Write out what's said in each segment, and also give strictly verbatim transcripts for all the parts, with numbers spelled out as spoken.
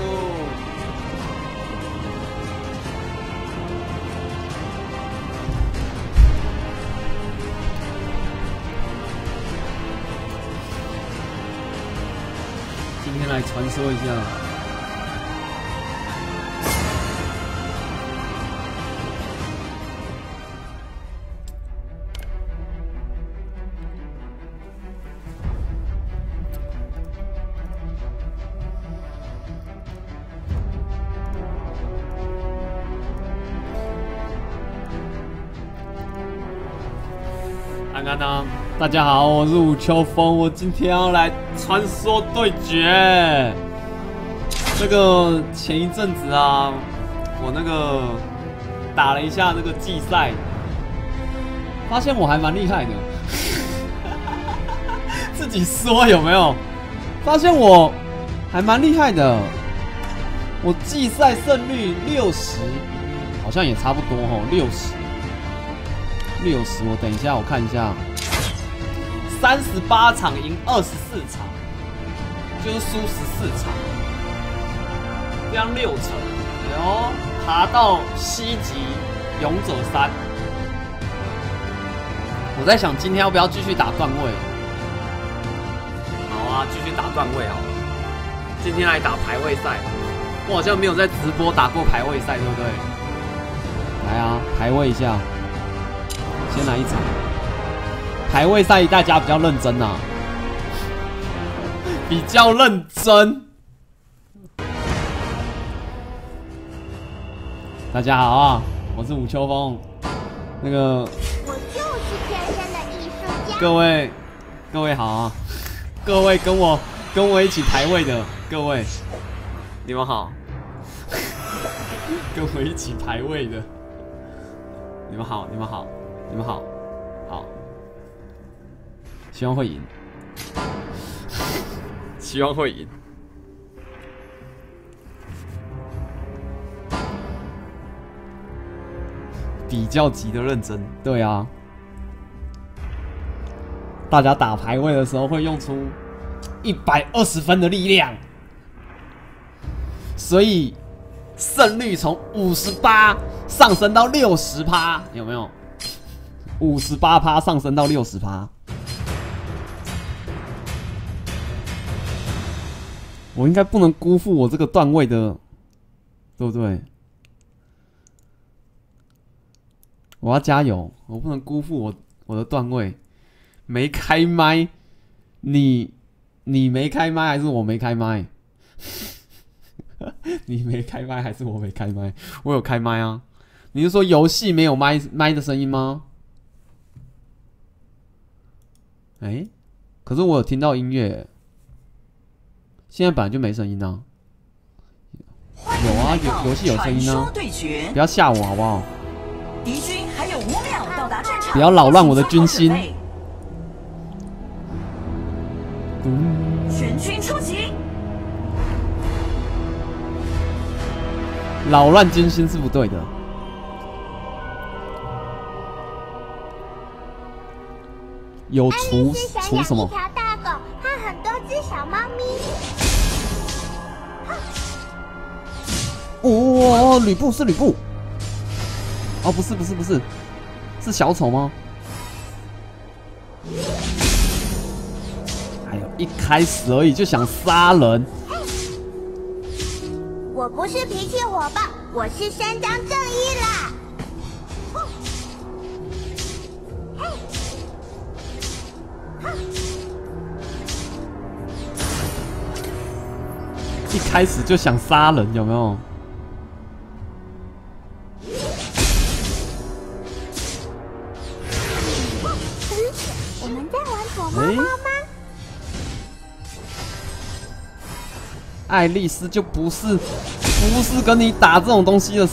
今天来传说一下。 安安啊，大家好，我是武秋风，我今天要来传说对决。这个前一阵子啊，我那个打了一下那个季赛，发现我还蛮厉害的。自己说有没有？发现我还蛮厉害的。我季赛胜率六十，好像也差不多哦，六十。 六十，我等一下，我看一下，三十八场赢二十四场，就是输十四场，这样六成，哎呦，爬到西级勇者三。我在想今天要不要继续打段位？好啊，继续打段位好了。今天来打排位赛，我好像没有在直播打过排位赛，对不对？来啊，排位一下。 先来一场排位赛，大家比较认真啊，比较认真。大家好啊，我是武秋风。那个， 我就是天生的艺术家。 各位，各位好啊，各位跟我跟我一起排位的各位，你们好，跟我一起排位的，你们好，你们好。 你们好，好，希望会赢，希望会赢。比较级的认真，对啊。大家打排位的时候会用出一百二十分的力量，所以胜率从五十八上升到六十趴，有没有？ 五十八趴上升到六十趴，我应该不能辜负我这个段位的，对不对？我要加油，我不能辜负我我的段位。没开麦，你你没开麦还是我没开麦？你没开麦还是我没开麦？我有开麦啊！你是说游戏没有麦麦的声音吗？ 哎、欸，可是我有听到音乐，现在本来就没声音啊。有啊，游游戏有声音啊。不要吓我好不好？ 敌军还有五秒到达战场， 不要扰乱我的军心。 全军出击！ 扰乱军心是不对的。 有除除什么？ 一条大狗和很多只小猫咪。 哦，吕布是吕布。哦，不是不是不是，是小丑吗？哎呦，一开始而已就想杀人。 我不是脾气火爆，我是伸张正义啦。 一开始就想杀人，有没有？ 我们在玩躲猫猫吗？ 爱丽丝就不是不是跟你打这种东西的。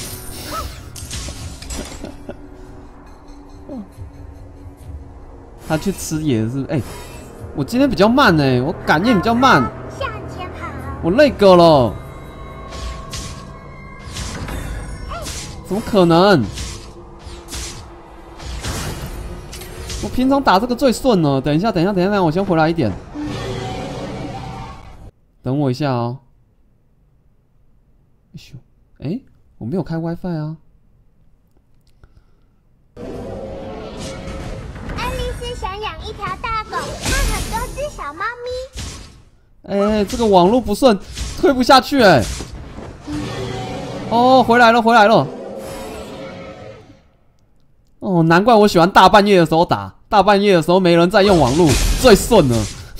他去吃野是哎、欸，我今天比较慢哎、欸，我感应比较慢。 我累个了，怎么可能？我平常打这个最顺了。等一下，等一下，等一下，我先回来一点。等我一下哦。 咻，哎，我没有开 WiFi 啊。 爱丽丝想养一条大狗和很多只小猫咪。 哎，这个网络不顺，推不下去哎。哦，回来了，回来了。哦，难怪我喜欢大半夜的时候打，大半夜的时候没人在用网络，最顺了。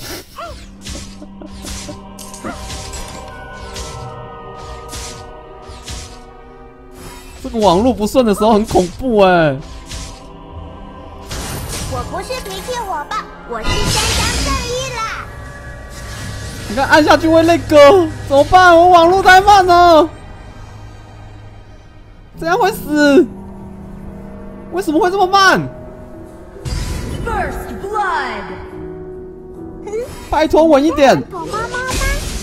这个网络不顺的时候很恐怖哎。 我不是脾气火爆，我是伸张正义啦。 你看按下去会那个，怎么办？我网络太慢了，这样会死。为什么会这么慢 First blood， 拜托稳一点。 躲猫猫吗？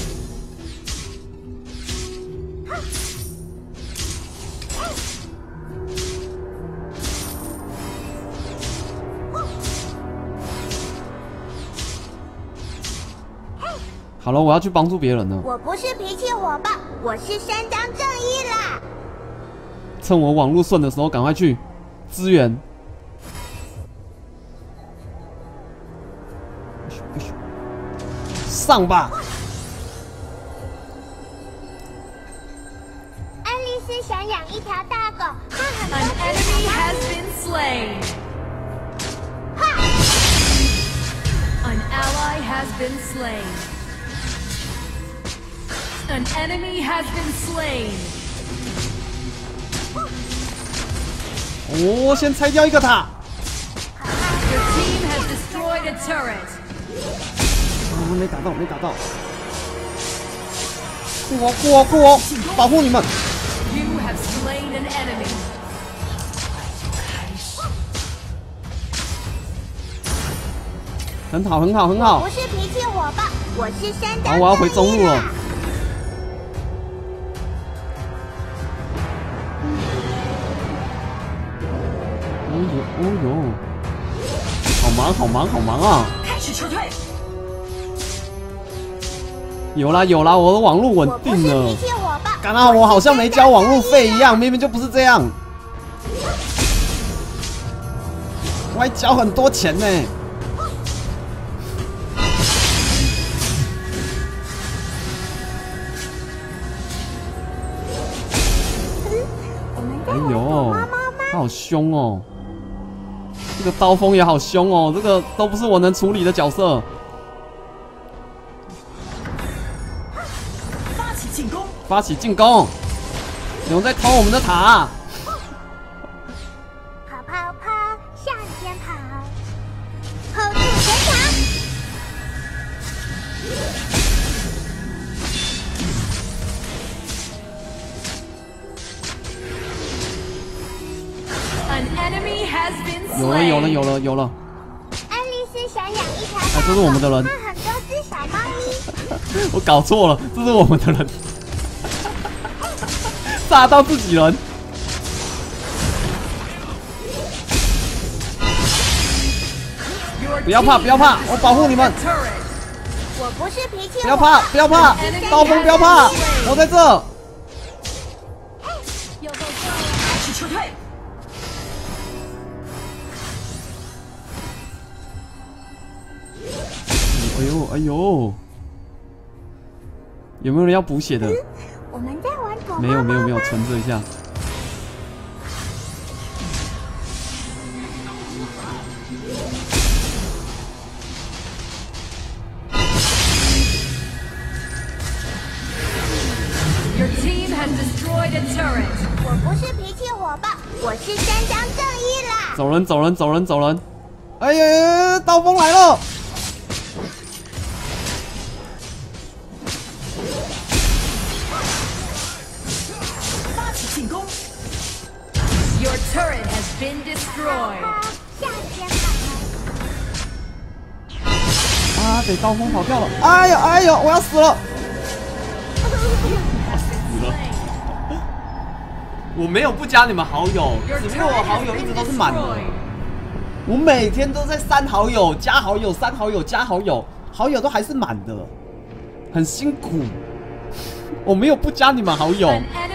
好了，我要去帮助别人了。 我不是脾气火爆，我是伸张正义啦。 趁我网络顺的时候，赶快去支援。上吧！ 爱丽丝想养一条大狗和很 An 多 enemy has been slain. An ally has been slain. An enemy has been slain. 我先拆掉一个塔。 Your team has destroyed a turret. 啊，没打到，没打到。护我，护我，护我，保护你们！ You have slain an enemy. 很好，很好，很好不。是脾气火爆，我是伸张好，我要回中路了。哦呦，哦呦，好忙，好忙，好忙啊！ 开始撤退。 有啦有啦，我的网络稳我不是定了脾。气火爆， 刚刚我好像没交网路费一样，明明就不是这样。我还交很多钱呢。 我们在哎呦玩躲猫猫吗？ 他好凶哦！这个刀锋也好凶哦，这个都不是我能处理的角色。 发起进攻。 发起进攻，有人在偷我们的塔。 跑跑跑，向前跑，hold住全场。 An enemy has been 有了有了 slain. 有了有了！ 爱丽丝想养一条哎，这是我们的人和，很多只小猫咪。 我搞错了，这是我们的人，炸到自己人。不要怕不要怕，我保护你们。 Turret. 我不是脾气不要怕不要怕，刀锋不要怕，我在这。 有够开始撤退。 哎呦哎呦，有没有人要补血的？ 我们在玩躲猫猫吗没有没有没有，存着一下。 Your team has destroyed a turret. 我不是脾气火爆，我是伸张正义啦。 走人走人走人走人！哎呀呀呀！刀锋来了！ 发起进攻。Your turret has been destroyed. 向前跑。 啊，得刀锋跑掉了！哎呀哎呀，我要死了！死了！我没有不加你们好友， Your 只不过我 turret 好 has 友一直 been 都是满的。 destroyed. 我每天都在删好友、加好友、删好友、加好友，好友都还是满的，很辛苦。我没有不加你们好友。 An enemy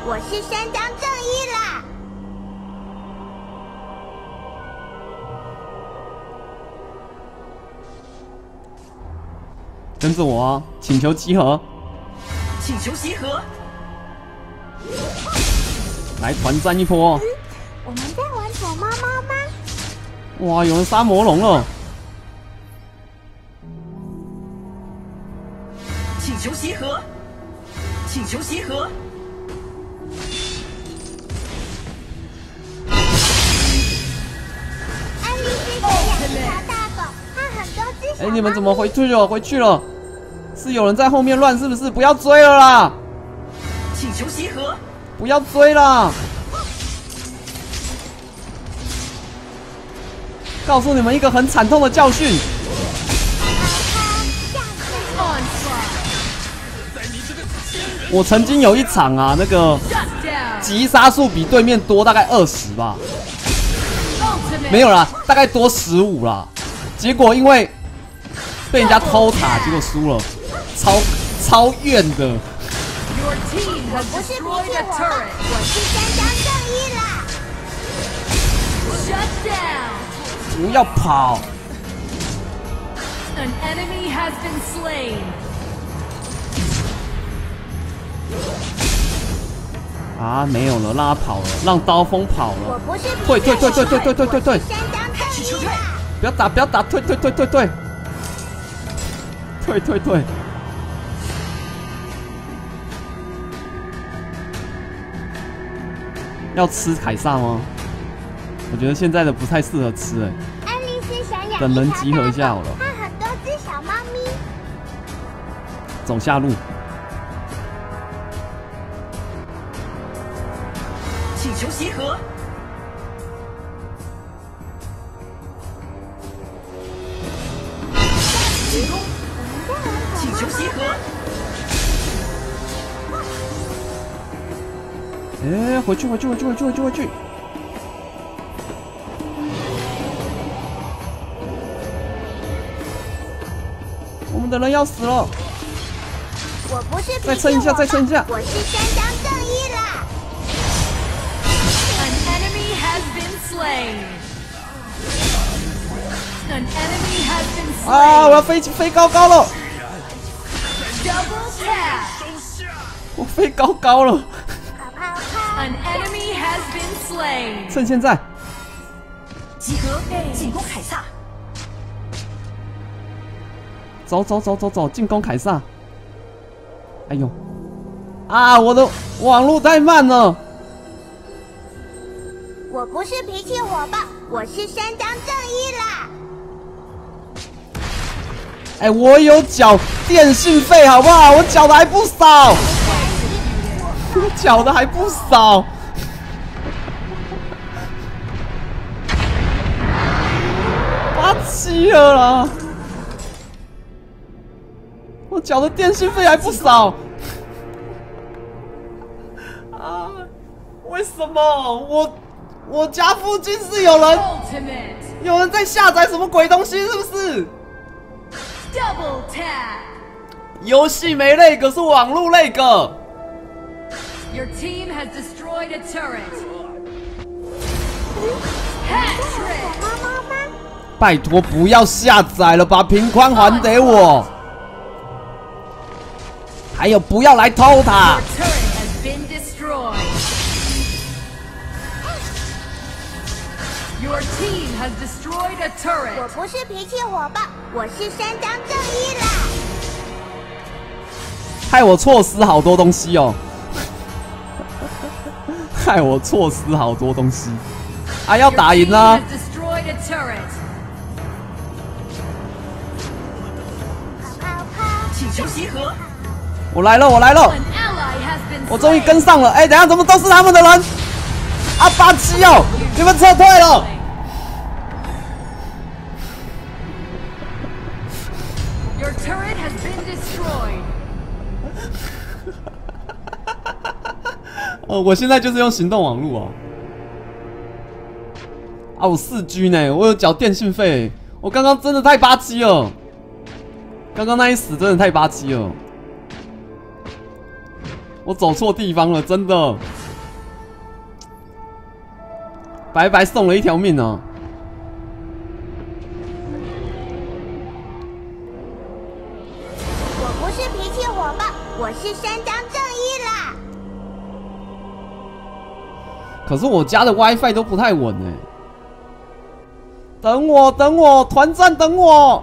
我是伸张正义啦！ 跟着我啊！请求集合， 请求集合。 来团战一波！ 嗯，我们在玩躲猫猫吗？ 哇，有人杀魔龙了！ 请求集合，请求集合。 爱丽丝想养一条大狗，和很多只小猫咪。 哎，你们怎么回去了？回去了？是有人在后面乱是不是？不要追了啦！ 请求集合， 不要追啦！告诉你们一个很惨痛的教训。我曾经有一场啊，那个击杀数比对面多大概二十吧，没有啦，大概多十五啦。结果因为被人家偷塔，结果输了，超超怨的。 Your team has 不是 destroyed 脾气 a 我吧， turret. 我是伸张正义啦！ Shut down. 不要跑！ An enemy has been slain. 啊，没有了，让他跑了，让刀锋跑了。 我不是脾气退退退退退我吧退退退退我是伸张正义啦！ 不要打，不要打，退退退退退，退退退。要吃凯撒吗？我觉得现在的不太适合吃哎。 爱丽丝想养等人集合一下好了和很多只小猫咪。 走下路。 请求集合，进攻，请求集合， 哎，回去回去回去回去回去回去！我们的人要死了！ 我不是脾气再撑一下我吧再撑一下我是伸张正义啦！ An enemy has been slain. An enemy has been 啊！我 slain. 要飞飞高高了， Double tap. 我飞高高了。 跑跑跑！ An enemy has been slain. 趁现在， 集合，进攻凯撒。 走走走走走，进攻凯撒！哎呦，啊！我的网络太慢了。 我不是脾气火爆，我是伸张正义啦！ 哎，我有缴电信费好不好？我缴的还不少，我缴的还不少。八七了啦！我缴的电信费还不少。啊！为什么我我家附近是有人 Ultimate. 有人在下载什么鬼东西？是不是？ Double tap. 游戏没那个，是网络那个。 Your team has destroyed a turret. Hat trick. 猫猫吗？ 拜托不要下载了，把频宽还给我。还有不要来偷塔 Your。turret has been destroyed. Your team has destroyed a 我 turret. 不是脾气火爆，我是伸张正义啦！ 害我错失好多东西哦。害我错失好多东西。啊，要 Your 打 team 赢啊！ has destroyed a turret. 跑跑跑！ 请求集合。 我来了，我来了， An ally has been 我终于 slain. 跟上了。哎，等一下怎么都是他们的人？啊，八七哦，你们撤退了。 Your turret has been destroyed. 呃，我现在就是用行动网络哦。啊，我四 G 呢，我有缴电信费。我刚刚真的太八七了，刚刚那一死真的太八七了。我走错地方了，真的。 白白送了一条命哦。 我不是脾气火爆，我是伸张正义啦。 可是我家的 WiFi 都不太稳哎。等我，等我，团战等我。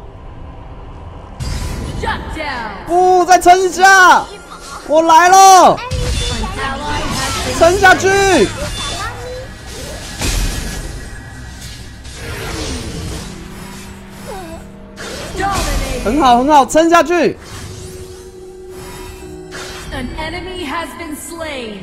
Shut down. 不，再撑一下，我来了， An ally has been 撑下去。 dominated. 很好，很好，撑下去。 An enemy has been slain.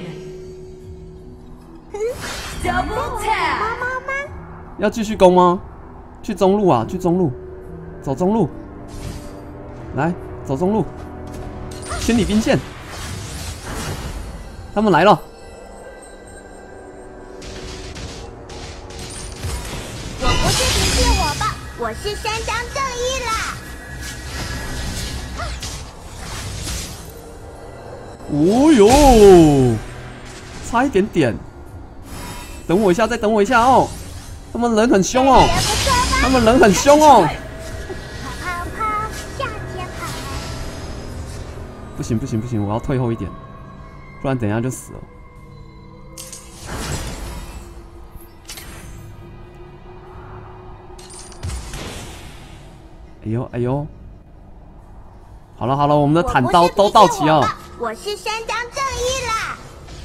Double tap. 猫猫吗？ 要继续攻吗？去中路啊，去中路，走中路，来，走中路，清理兵线。他们来了。 我不是脾气火爆，我是伸张正义啦。 哦呦，差一点点。等我一下，再等我一下哦。他们人很凶哦， 也不错吧？ 他们人很凶哦。 跑跑跑，向前跑。 不行不行不行，我要退后一点，不然等一下就死了。哎呦哎呦，好了好了，我们的坦刀都到齐哦。 我是伸张正义啦。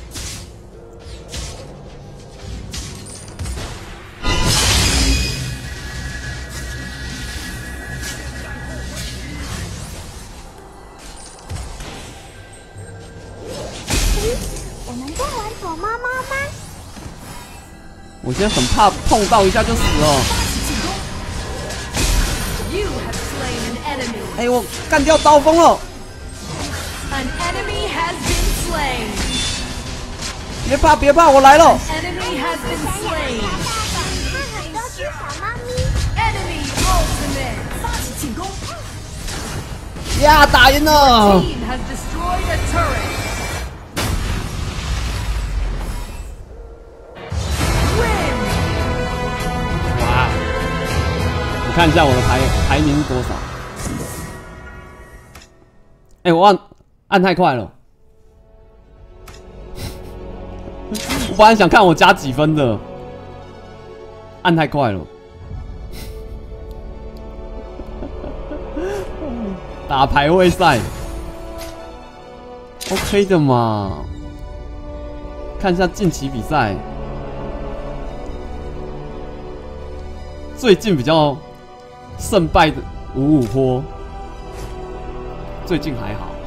我们在玩躲猫猫吗？ 我现在很怕碰到一下就死了。 You have slain an enemy. 哎，我干掉刀锋了！ An enemy has been slain. 别怕别怕，我来了！ Enemy has been 想养 slain. 一条大狗，和很多只小猫咪。 Enemy ultimate. 发起进攻。 呀，打赢了！ Team has destroyed a turret. Win. 哇！我看一下我的排排名是多少？哎、欸，我按按太快了。我本来想看我加几分的，按太快了。打排位赛 ，OK 的嘛？看一下近期比赛，最近比较胜败的五五坡，最近还好。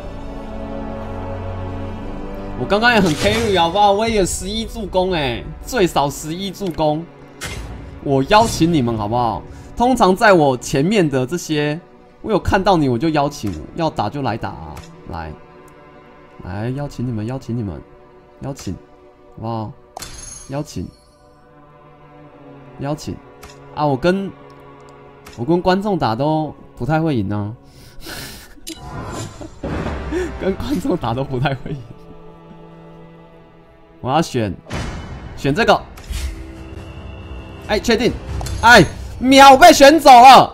我刚刚也很 carry 好不好？我也有十一助攻哎，最少十一助攻。我邀请你们好不好？通常在我前面的这些，我有看到你我就邀请，要打就来打啊，来，来邀请你们，邀请你们，邀请，好不好？邀请，邀请啊！我跟我跟观众打都不太会赢呢、啊，跟观众打都不太会赢。我要选选这个，哎，确定，哎，秒被选走了。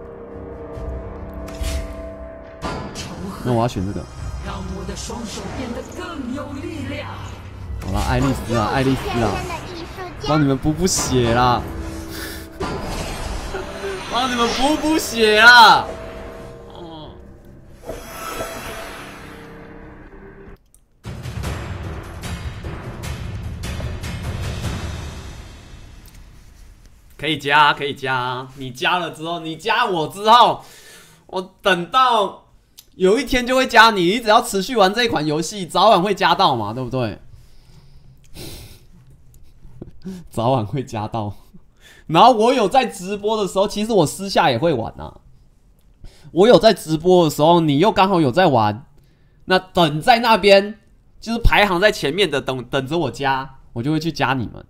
那我要选这个。 让我的双手变得更有力量。 好了，爱丽丝啊，爱丽丝啊，帮你们补补血啦，帮你们补补血啦。哦。可以加，可以加。你加了之后，你加我之后，我等到有一天就会加你。你只要持续玩这款游戏，早晚会加到嘛，对不对？早晚会加到。然后我有在直播的时候，其实我私下也会玩啊。我有在直播的时候，你又刚好有在玩，那等在那边就是排行在前面的，等等着我加，我就会去加你们。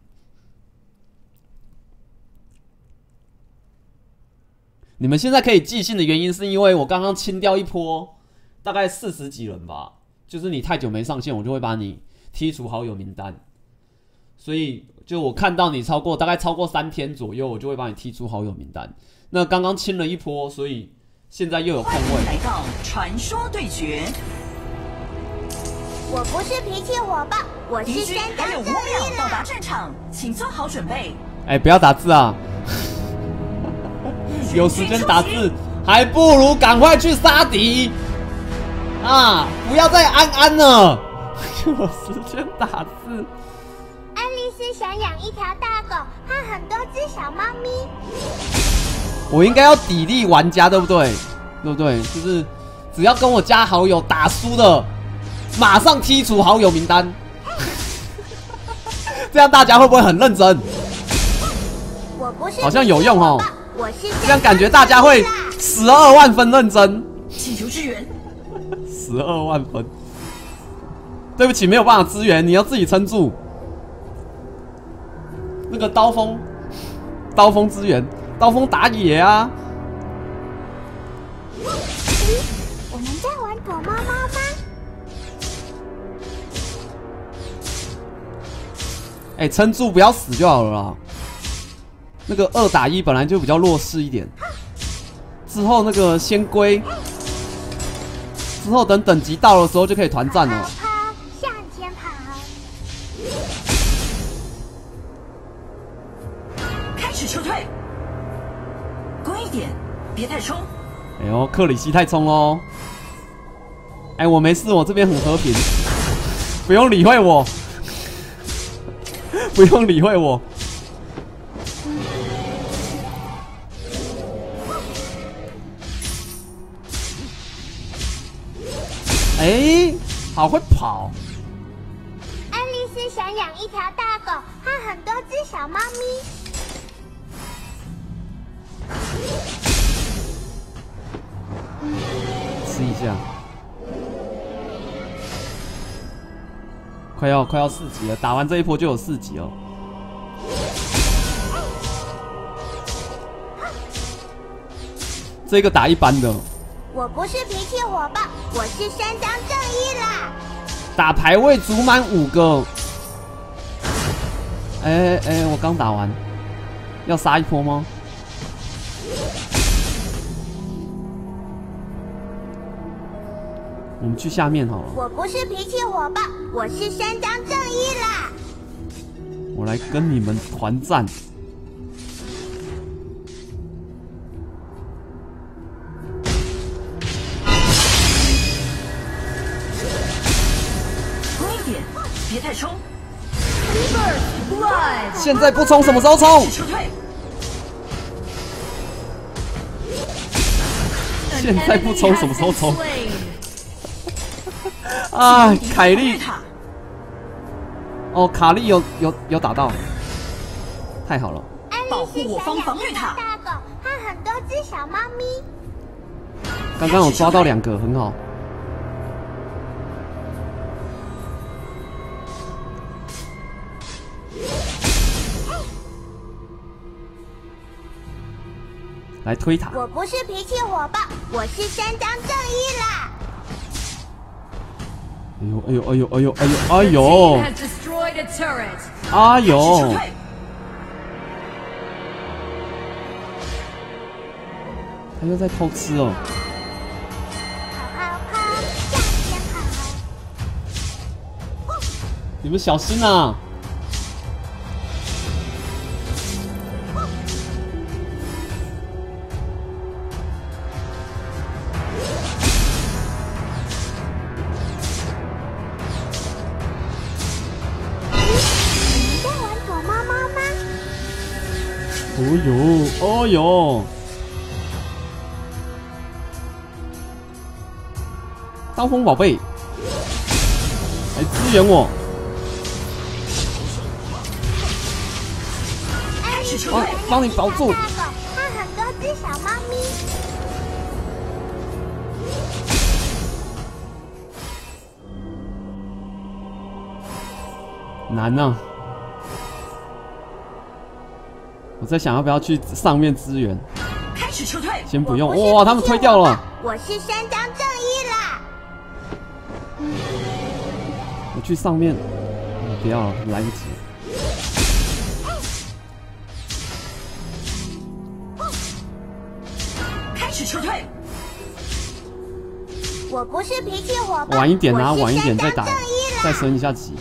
你们现在可以寄信的原因，是因为我刚刚清掉一波，大概四十几人吧。就是你太久没上线，我就会把你剔除好友名单。所以就我看到你超过大概超过三天左右，我就会把你踢出好友名单。那刚刚清了一波，所以现在又有空位。 来到传说对决， 我不是脾气火爆，我敌军是山还有五楂正义秒到达啦。 战场，请做好准备。 哎、欸，不要打字啊！有时间打字，还不如赶快去杀敌啊！不要再安安了。有时间打字。 爱丽丝想养一条大狗和很多只小猫咪。 我应该要砥砺玩家，对不对？对不对？就是只要跟我加好友打输的，马上剔除好友名单。这样大家会不会很认真？ 我不是好像有用哦。 我是这样感觉大家会十二万分认真。 请求支援。 十二万分。对不起，没有办法支援，你要自己撑住。那个刀锋，刀锋支援，刀锋打野啊！ 我们在玩躲猫猫吗？ 哎、欸，撑住，不要死就好了啦。那个二打一本来就比较弱势一点，之后那个先归，之后等等级到的时候就可以团战了。 跑跑向前跑。 开始撤退，乖一点，别太冲。 哎呦，克里希太冲喽！哎，我没事，我这边很和平，不用理会我，不用理会我。哎，好会跑！ 爱丽丝想养一条大狗和很多只小猫咪。 试一下，快要快要四级了，打完这一波就有四级哦。这个打一般的。 我不是脾气火爆，我是伸张正义啦。 打排位足满五个。哎哎哎，我刚打完，要杀一波吗？我们去下面好了。 我不是脾气火爆，我是伸张正义啦。 我来跟你们团战。 乖一点，别太冲。 现在不冲，什么时候冲？ 撤退。 现在不冲，什么时候冲？啊，凯莉，哦，卡莉有有有打到，太好了！ 保护我方防御塔。 大狗和很多只小猫咪。 刚刚有抓到两个，很好。来推塔。 我不是脾气火爆，我是伸张正义啦。 哎呦哎呦哎呦哎呦哎呦哎呦！哎呦！他又在偷吃哦！ 跑跑跑，向前跑！ 你们小心啊！哦呦，哦呦！刀锋宝贝，来支援我！我帮你保住。 大狗和很多只小猫咪。 难啊！我在想要不要去上面支援。 开始撤退。 先不用，哇，他们推掉了。 我是伸张正义啦。 我去上面，不要了，来不及了。 撤退。 我不是脾气火爆， 晚一点啊， 我是晚一点再打伸张正义啦， 再升一下级。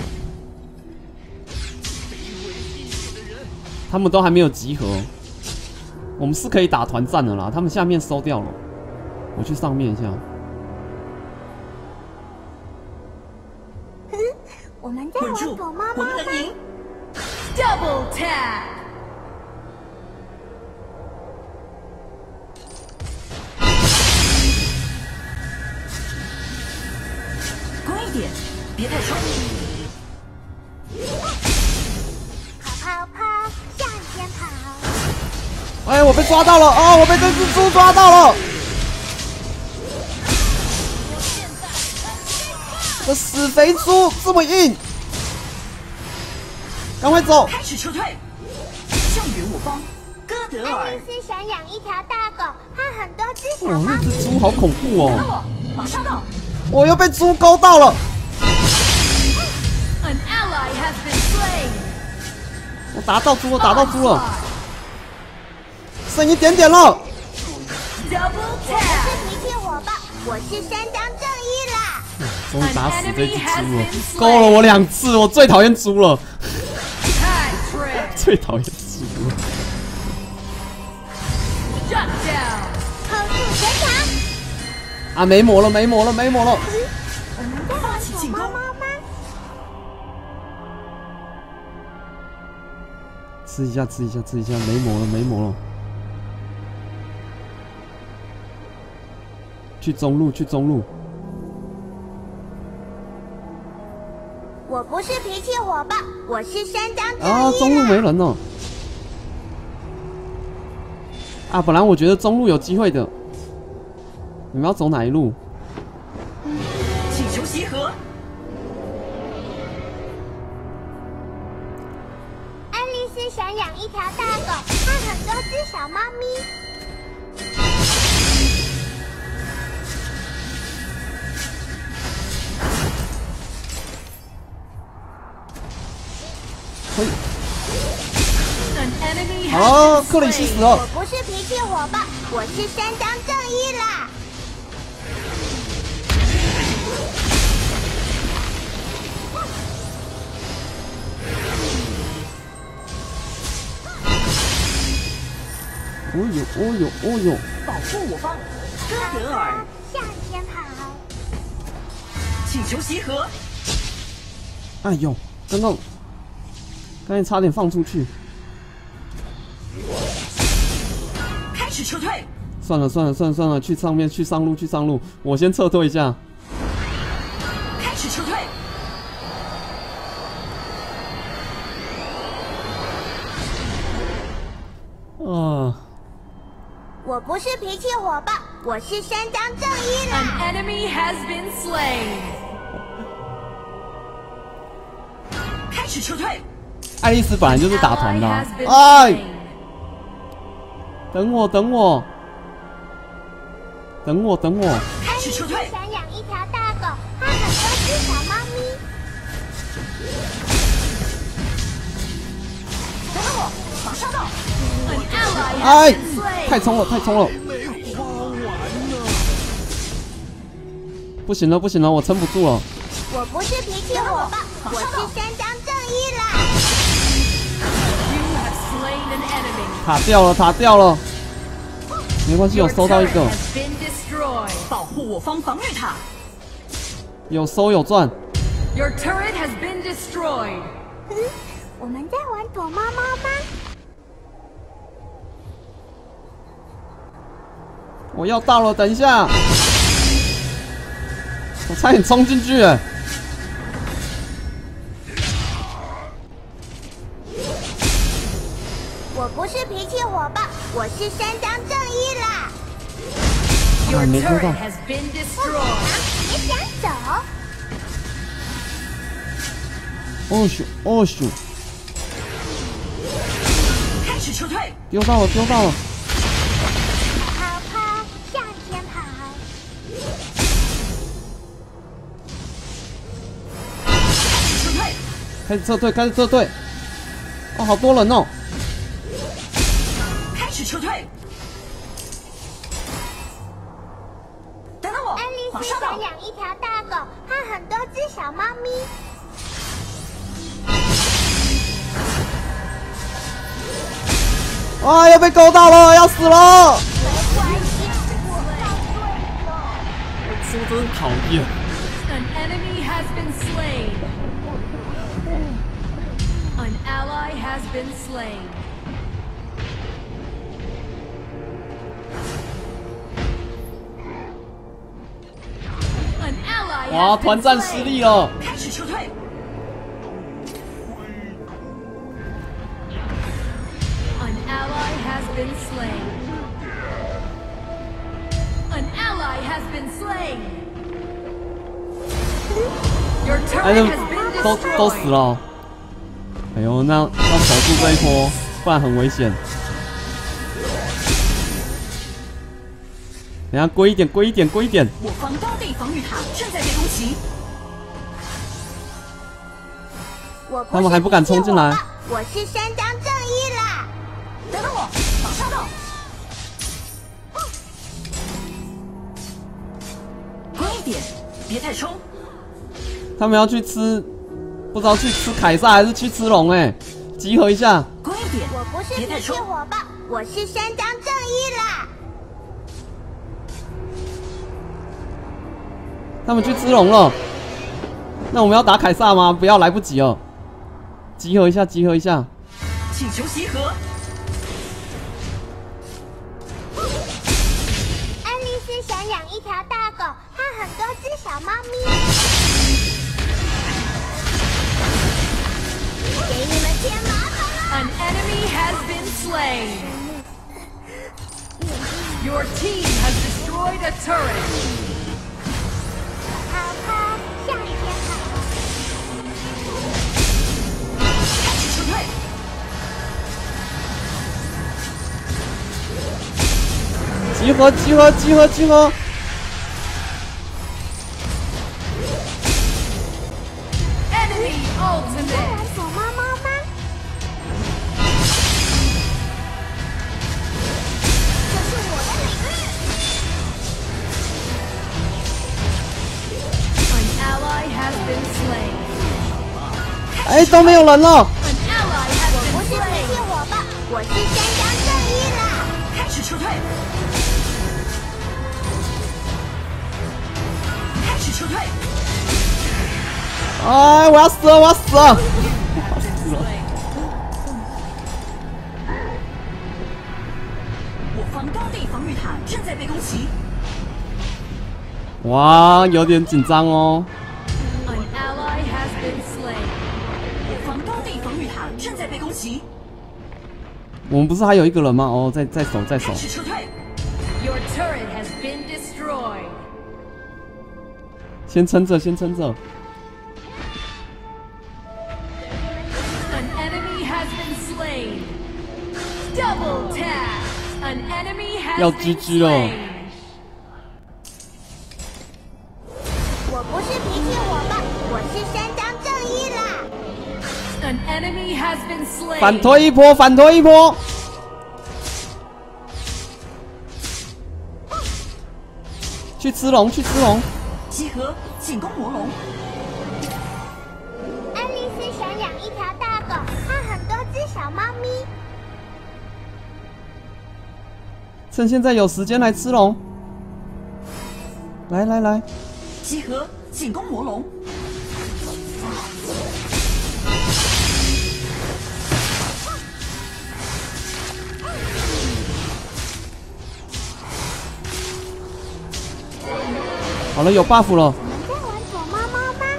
他们都还没有集合，我们是可以打团战的啦。他们下面收掉了，我去上面一下。 我们在玩躲猫猫吗？ Double tap。乖一点，别太冲。 跑跑跑，向前跑。 哎，我被抓到了哦！我被这只猪抓到了。这死肥猪这么硬，赶快走！ 开始撤退。向远我方，哥德尔爱丽。丝想养一条大狗和很多只小哇， 猫咪。 那只猪好恐怖哦！ 我马上到。 我又被猪勾到了， An ally has been slain。 我打到猪了，打到猪了，剩一点点了。 Double 我 tap。 是脾气火爆，我是伸张正义啦。 终于打死这只猪了，勾了我两次，我最讨厌猪了， Tag trick。 最讨厌猪了。 Shut down。 后速全场。 啊，没魔了，没魔了，没魔了。 我们在玩躲猫猫吗？ 吃一下，吃一下，吃一下，没魔了，没魔了。去中路，去中路。 我不是脾气火爆，我是伸张正义啊，中路没人了。啊，本来我觉得中路有机会的。你们要走哪一路？ 请求集合。 爱丽丝想养一条大狗和很多只小猫咪。 可以。 An enemy 好了， has 克里 been 希死 slain。 了。 我不是脾气火爆，我是伸张正义啦。 哦呦，哦呦，哦呦！ 保护我方，哥德尔。 向前跑。 请求集合。 哎呦，刚刚，刚才差点放出去。 开始撤退。 算了算了算了算了，去上面去上路去上路，我先撤退一下。 开始撤退。 啊， 我不是脾气火爆，我是伸张正义啦。 An enemy has been slain。开始撤退。 爱丽丝本来就是打团的、啊 Ally has。been 哎， slain。 等我等我，等我等我。 开始撤退。 想养一条大狗和很多只小猫咪。 等等我，马上到。An ally 哎 has been slain。， 太冲了太冲了！不行了不行了，我撑不住了。 我不是脾气火爆，我是伸张正义啦。 You have slain an enemy。 塔掉了塔掉了，没关系，我 Your 收到一 turret 个， has been destroyed。保护我方防御塔。 有收有赚。 Your turret has been destroyed。 嗯，我们在玩躲猫猫吗？ 我要到了，等一下，我差点冲进去哎！ 我不是脾气火爆，我是伸张正义啦。 Your 啊，没看 turret 到。 has been 啊， destroyed。 别想走。 哦咻哦咻， 开始撤退。 丢到了丢到了！ 跑跑，向前跑。 撤退。 开始撤退开始撤退！哦，好多人哦！ 开始撤退。 丽丝想养一条大狗和很多只小猫咪。 啊！要被勾到了，要死了！ 没关系，我答对了。 这真讨厌。 An enemy has been slain. An ally has been slain. An ally 哇， has 团 been 战失 slain. 利了。 开始撤退。An ally has been slain. An ally has been slain. Your 哎， turret 这 has been 都都死 destroyed. 了哦。哎呦，那要守住这一波，不然很危险。等下归一点，归一点，归一点。 我方高地防御塔正在被攻击。 我不他们还不敢冲进来是我是伸张正义啦！ 等等我，马上到。乖一点，别太冲。 他们要去吃，不知道去吃凯撒还是去吃龙哎，集合一下。 乖一点， 我不是脾气别太冲。 火爆，我是伸张正义啦！ 他们去吃龙了，那我们要打凯撒吗？不要，来不及了。集合一下，集合一下。 请求集合。 爱丽丝想养一条大狗和很多只小猫咪。给你们添麻烦了。 An enemy has been slain. Your team has destroyed a turret. 好吧，下一天好了。 开始撤退。 集合，集合，集合，集合！ Enemy 在 ultimate. 玩小猫猫吗？这是我的领域。 An ally has been slain. 哎，都没有人了。 An ally has 不 been 是脾气 slain. 火爆，我是伸张正义啦！ 开始撤退。开始撤退。 哎，我要死了，我要死了！我要死了！ 我方高地防御塔正在被攻击。 哇，有点紧张哦。 An ally has been slain. 我方高地防御塔正在被攻击。 我们不是还有一个人吗？哦，在在守，在守开。始撤退。Your turret has been destroyed. 先撑着，先撑着。 An enemy has been slain. Double tap. An enemy has 要 been G G 了。 slain. 我不是脾气火爆，我是伸张正义啦！ An enemy has been slain. 反推一波，反推一波。去吃龙，去吃龙。 集合，进攻魔龙。 爱丽丝想养一条大狗和很多只小猫咪。 趁现在有时间来吃龙。来来来， 集合，进攻魔龙。 好了，有 buff 了。 你们在玩躲猫猫吗？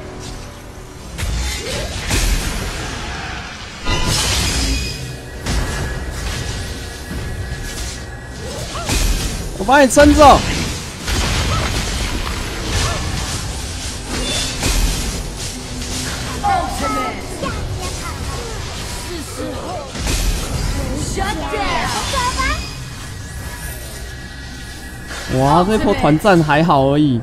我把你撑着。 Ultimate. 下天好了， 是时候。Shut down. 走吧。 哇，这波团战还好而已，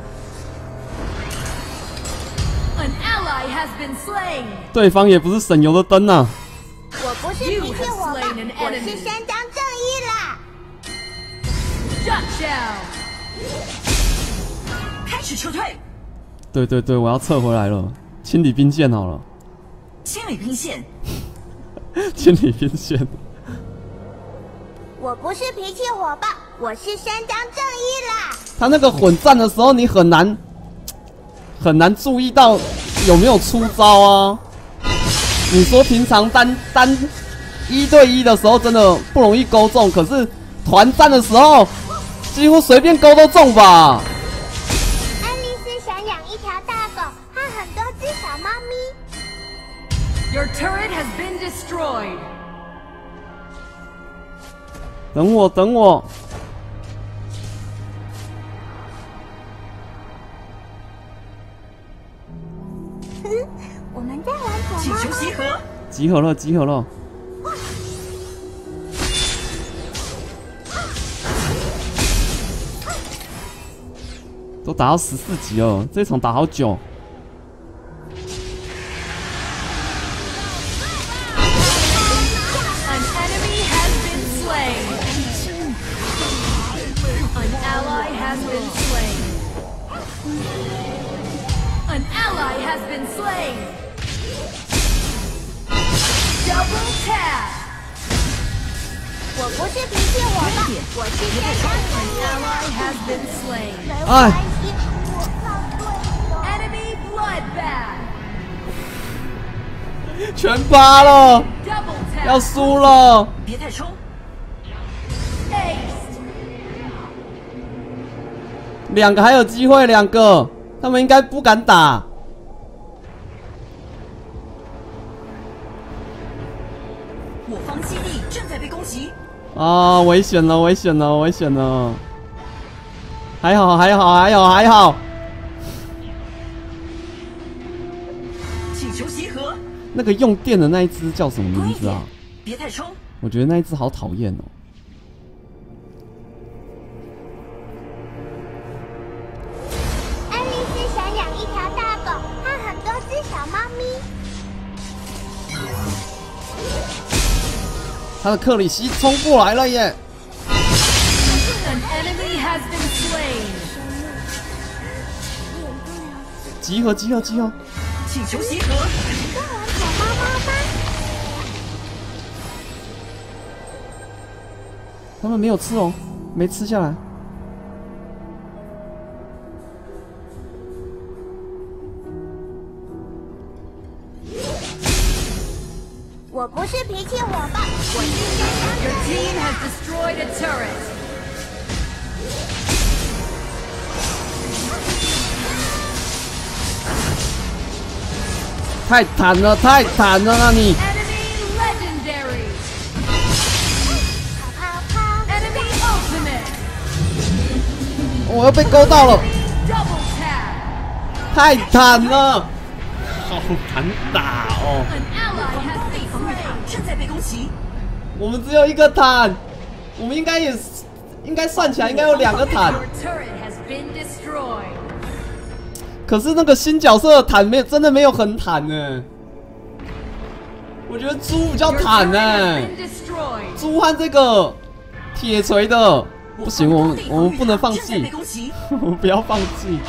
An ally has been slain. 对方也不是省油的灯啊。 我不是脾气火爆，我是伸张正义啦！ Shut down. 开始撤退。 对对对，我要撤回来了，清理兵线好了。 清理兵线。 清理兵线。 我不是脾气火爆，我是伸张正义啦。 他那个混战的时候，你很难很难注意到有没有出招啊。你说平常单单一对一的时候，真的不容易勾中，可是团战的时候，几乎随便勾都中吧。 爱丽丝想养一条大狗和很多只小猫咪。 Your turret has been destroyed. 等我，等我。 我们在玩躲请猫猫。 求集合。 集合了，集合了。都打到十四级了，这场打好久。 An enemy has been slain. An ally has been slain. An ally has been slain. Double tap. 我不是脾气火爆，我是伸张正 An 义啦。 ally has been slain. 没关系，我放对了。 Enemy bloodbath. 全趴了， Double 要 tap. 输了。 别太冲。Ace. 两个还有机会，两个，他们应该不敢打。 我方基地正在被攻击。 啊，危险了，危险了，危险了！还好，还好，还好，还好。 请求集合。 那个用电的那一只叫什么名字啊？ 别太冲。 我觉得那一只好讨厌哦。 爱丽丝想养一条大狗和很多只小猫咪。 他的克里希冲过来了耶！ An enemy has been slain. 集合，集合，集合！ 请求集合。 在玩躲猫猫吗？ 他们没有吃哦，没吃下来。 我不是脾气火爆，我是伸张 Your 正义 team 啦。 has destroyed a turret. 太坦了，太坦了啊你！ Enemy legendary. 跑跑跑！ Enemy ultimate. 我要被勾到了， Double tap. 太坦了，好难打哦。 An ally has been slain. 正在被攻击。 我们只有一个坦，我们应该也是应该算起来应该有两个坦。 Your turret has been destroyed. 可是那个新角色的坦没有，真的没有很坦呢。我觉得猪比较 Your 坦 turret 呢 has，been destroyed. 猪和这个铁锤的不行，我们我们不能放正在被弃， 攻击。 我们不要放弃。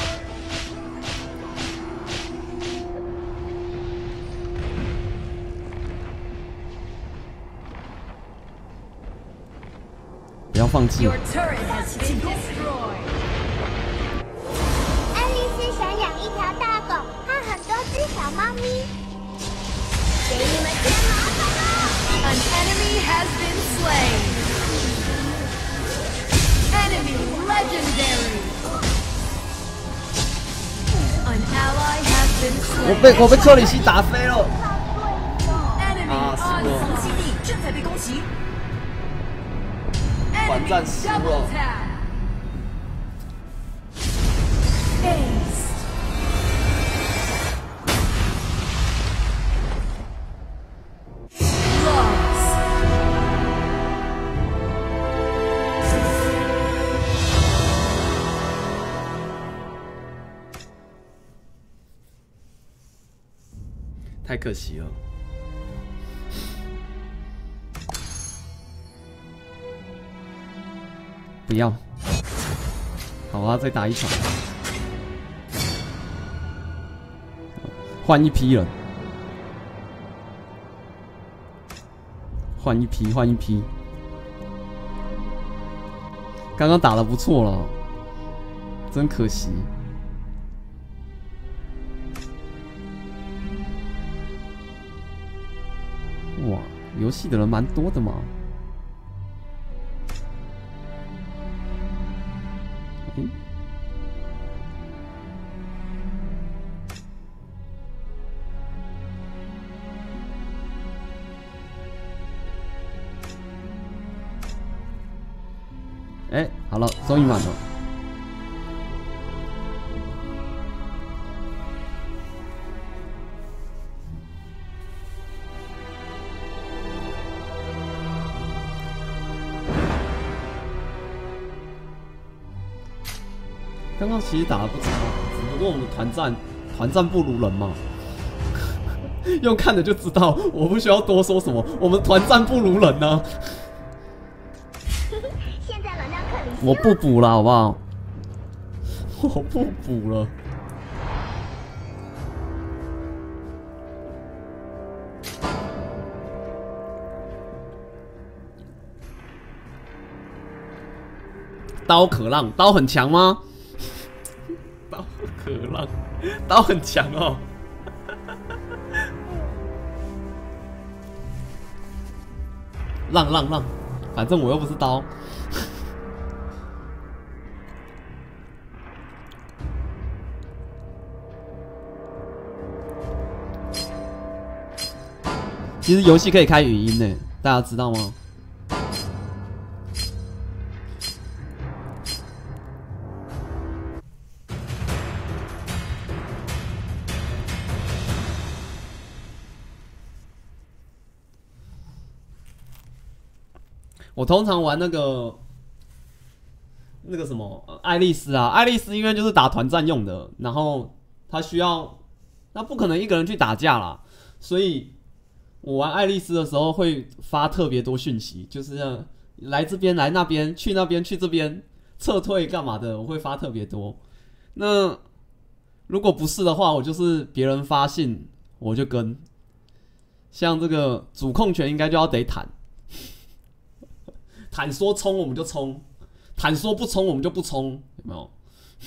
不要放弃 Your，turret has been destroyed. 爱丽丝想养一条大狗和很多只小猫咪。给你们添麻烦了。 An enemy has been slain. Enemy legendary. An ally has been 我 slain. 被我被克里希打飞了。 Enemy 啊，输 on 了基地正在被攻击。 团 Enemy 战输了 double tap. Ace. 太可惜了。不要，好啊，再打一场。 换一批人，换一批，换一批。刚刚打得不错了，真可惜。哇，游戏的人蛮多的嘛。诶、哎、欸，好了，终于满了。刚刚其实打得不差，只不过我们团战团战不如人嘛。用看的就知道，我不需要多说什么，我们团战不如人呢、啊。我不补了，好不好？我不补了。刀可浪，刀很强吗？刀可浪，刀很强哦。浪浪浪，反正我又不是刀。其实游戏可以开语音呢，大家知道吗？我通常玩那个那个什么爱丽丝啊，爱丽丝因为就是打团战用的，然后他需要，他不可能一个人去打架啦，所以。我玩爱丽丝的时候会发特别多讯息，就是这样来这边来那边去那边去这边撤退干嘛的，我会发特别多。那如果不是的话，我就是别人发信我就跟。像这个主控权应该就要得坦，坦说冲我们就冲，坦说不冲我们就不冲，有没有？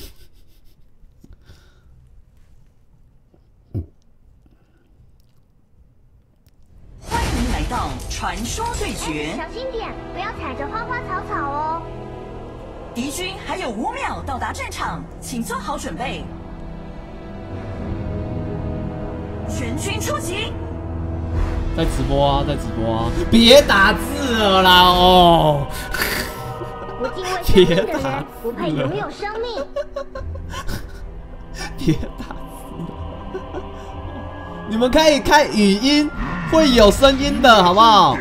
到传说对决， 小心点，不要踩着花花草草哦。 敌军还有五秒到达战场，请做好准备。全军出击！ 在直播啊，在直播啊！别打字了啦哦！ 不敬畏生命的人不配拥有生命。 别打字了！你们可以开语音。会有声音的，好不好？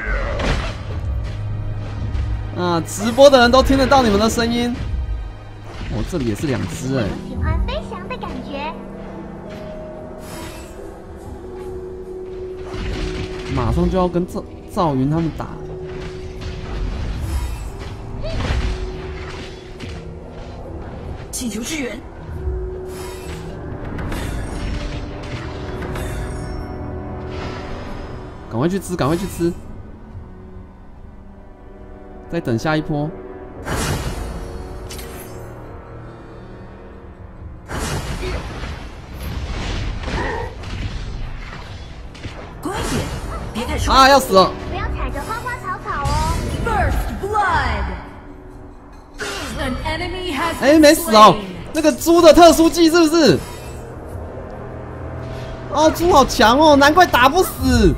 啊，直播的人都听得到你们的声音。我、哦、这里也是两只哎。 喜欢飞翔的感觉。 马上就要跟赵赵云他们打。 请求支援。 赶快去吃，赶快去吃！再等下一波。 乖一点，别太冲！ 啊，要死了！ 不要踩着花花草草哦。 First blood. An enemy has. 哎，没死哦！那个猪的特殊技是不是？哦，猪好强哦，难怪打不死。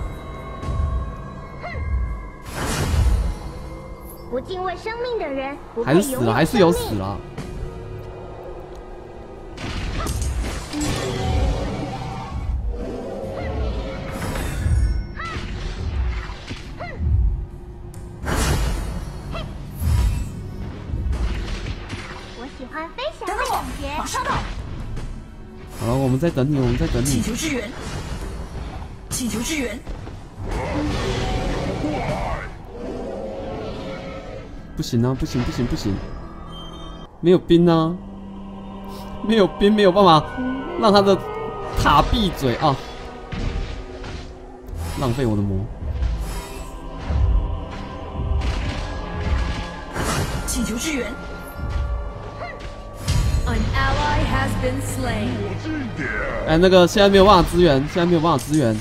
不敬畏生命的人不还是死了，还是有死了。 我喜欢飞翔的感觉。 马上到。 好了，我们在等你，我们在等你。 请求支援！请求支援！ 不行啊，不行不行不行，没有兵啊，没有兵没有办法让他的塔闭嘴啊！ 浪费我的魔。 请求支援。 An ally has been slain. 哎，那个现在没有办法支援，现在没有办法支援。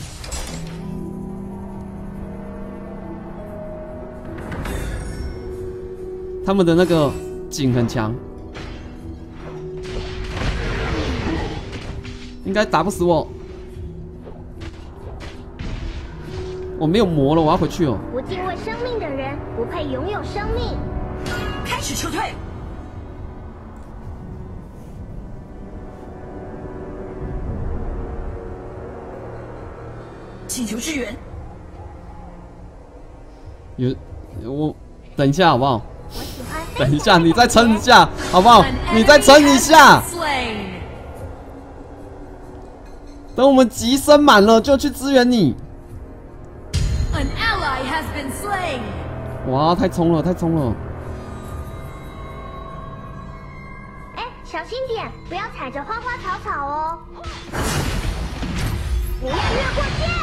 他们的那个井很强，应该打不死我。我没有魔了，我要回去哦。 不敬畏生命的人不配拥有生命。 开始撤退。 请求支援。 有我等一下好不好？ 我喜欢飞等一下，你再撑一下好不好？你再撑一下。等我们级升满了就去支援你。 An ally has been slain. 哇，太冲了，太冲了！ 哎，小心点，不要踩着花花草草哦。不要越过界。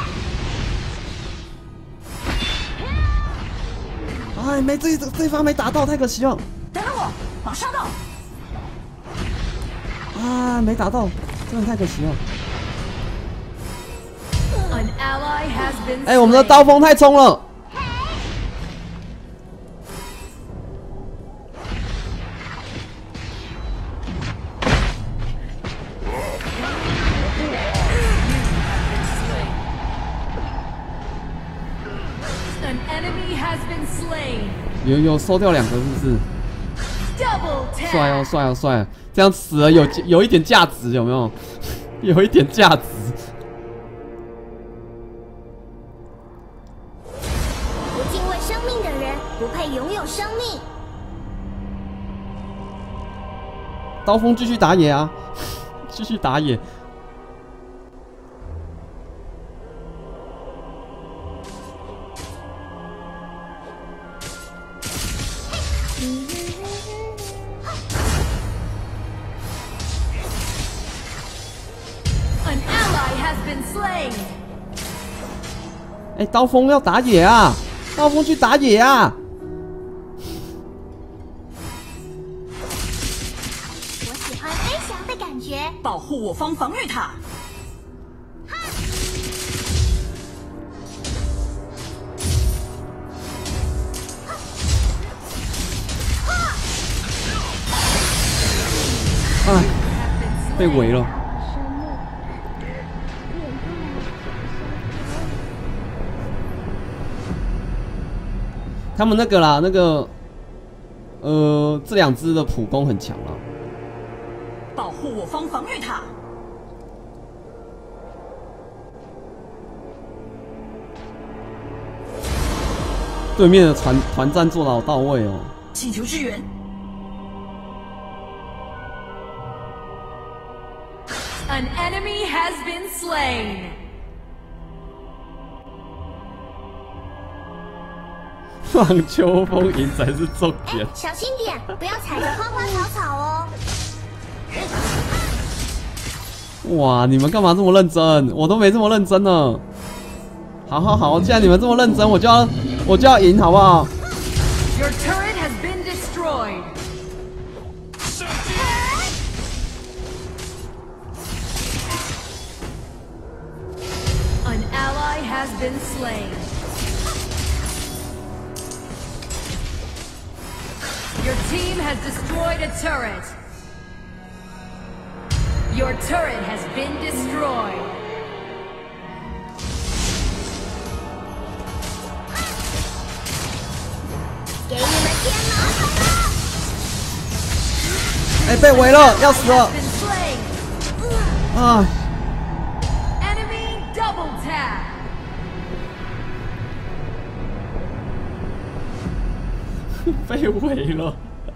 哎，没这这发没打到，太可惜了。 等等我，马上到。 啊，没打到，真的太可惜了。 An ally has been slain. 哎，我们的刀锋太冲了。 An enemy has been slain. 有有收掉两个是不是？ Double 帅哦 tap. 帅哦帅哦！这样死了有有一点价值，有没有？有一点价值。 不敬畏生命的人不配拥有生命。 刀锋继续打野啊，继续打野。 An ally has been slain. 哎，刀锋要打野啊！刀锋去打野啊！ 我喜欢飞翔的感觉。 保护我方防御塔。 哎，被围了。他们那个啦，那个，呃，这两只的普攻很强啦。 保护我方防御塔。 对面的团团战做得好到位哦。 请求支援。 An enemy has been slain. 放秋风赢才是重点。 小心点，不要踩着花花草草哦。 哇，你们干嘛这么认真？我都没这么认真呢。好好好，既然你们这么认真，我就要我就要赢，好不好？ Your turret has been destroyed. An ally has been slain. Your team has destroyed a turret. Your turret has been destroyed. 给你们添麻烦了。 哎，被围了，要死了 Has！been slain. 啊， Enemy double tap. 被围了。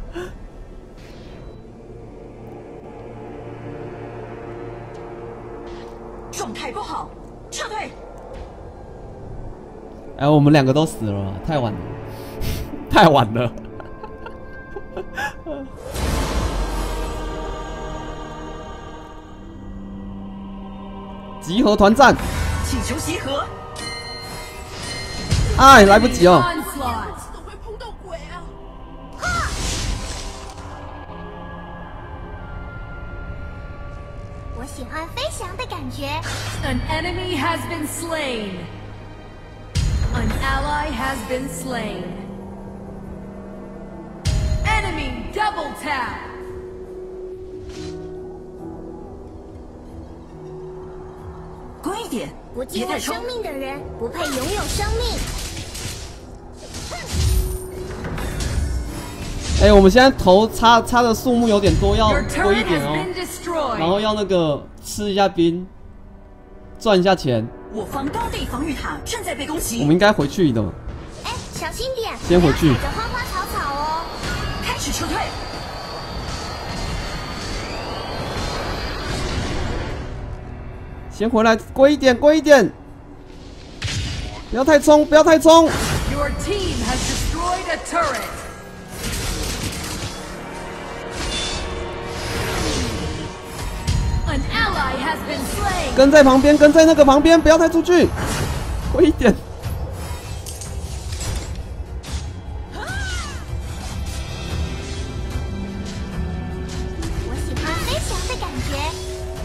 状态不好，撤退。 哎，我们两个都死了，太晚了，太晚了。集合团战， 请求集合。 哎，来不及哦。 Onslaught. 怎么会碰到鬼啊？ 我喜欢飞翔的感觉。 An enemy has been slain. An ally has been slain. Enemy double tap. 乖一点， 不敬畏别太冲生。命的人不配拥有生命。 哎、我们现在头插插的数目有点多，要 Your 多一 turret 点 has 哦。 been destroyed. 然后要那个吃一下兵，赚一下钱。 我方高地防御塔正在被攻击。 我们应该回去的。 哎，小心点， 先回去不要踩着花花草草哦。 开始撤退。 先回来，归一点，归一点，不要太冲，不要太冲。 Your team has destroyed a turret. An ally has been slain. 跟在旁边，跟在那个旁边，不要太出去，归一点。 我喜欢飞翔的感觉。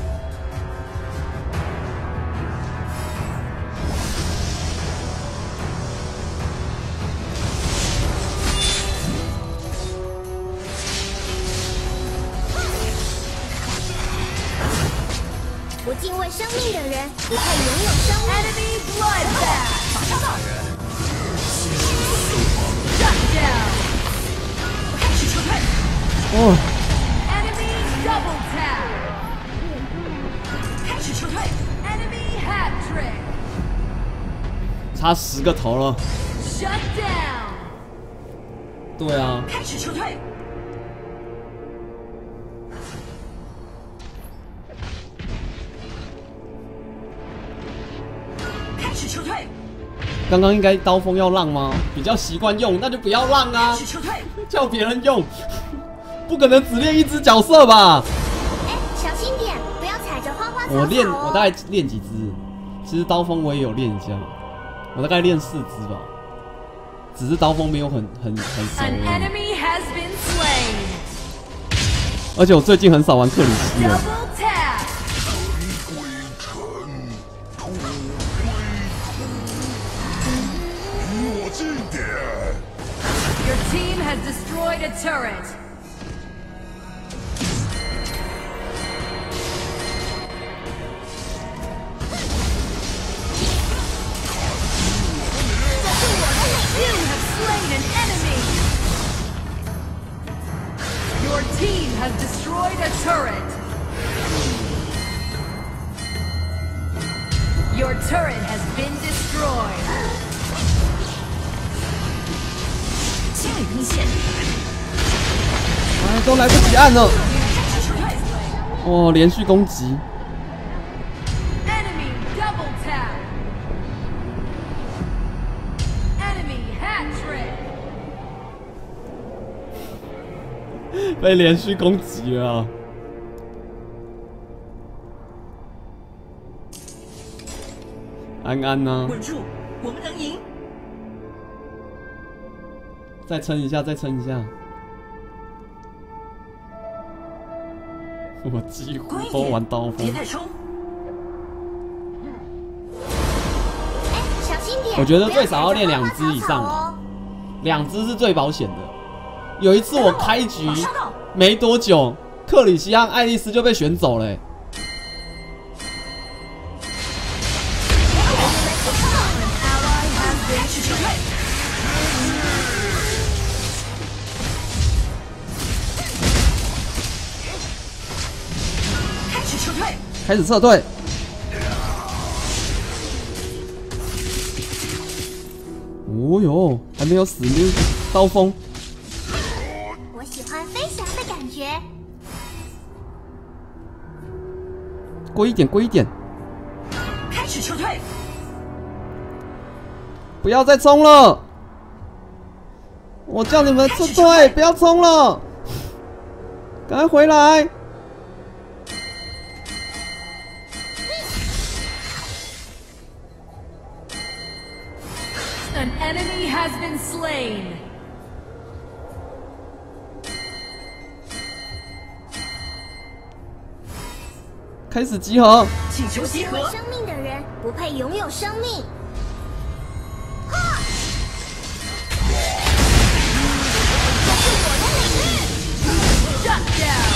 不敬畏生命的人不配拥有生命。 Enemy bloodbath. 马上到， Shut down. 开始撤退。 哦， Enemy double tap. 开始撤退。 Enemy hat trick. 差十个头了。 Shut down. 对啊， 开始撤退。开始撤退。 刚刚应该刀锋要让吗？比较习惯用，那就不要让啊开，始撤退。 叫别人用，不可能只练一只角色吧？ 哎，小心点，不要踩着花花草草哦。 我练，我大概练几只？其实刀锋我也有练一下，我大概练四只吧。只是刀锋没有很很很熟 An 而已， enemy has been slain. 而且我最近很少玩克里斯了。 Double tap. 离我近点！ Your team has destroyed a turret. You have slain an enemy. Your team has destroyed a turret. Your turret has been destroyed. 清理兵线。 哎，都来不及按了。 开始撤退。 哦，连续攻击， Enemy double tap. Enemy hat trick. 被连续攻击了啊。安安呢、 稳住，我们能赢。 再撑一下，再撑一下。我几乎都乖一点， 玩刀锋别，太冲。 哎，小心点。 我觉得最少要练两只以上不要踩着花花草草哦。 两只是最保险的。有一次我开局马上到。 没多久，克里希和爱丽丝就被选走了、欸。 开始撤退。开始撤退。 开始撤退。哦哟，还没有死命刀锋。 我喜欢飞翔的感觉。 归一点，归一点， 开始撤退。 不要再冲了！我叫你们撤退，不要冲了！赶快回来！ An slain. 开始集合。 请求集合。 生命的人不配拥有生命。 Shut down.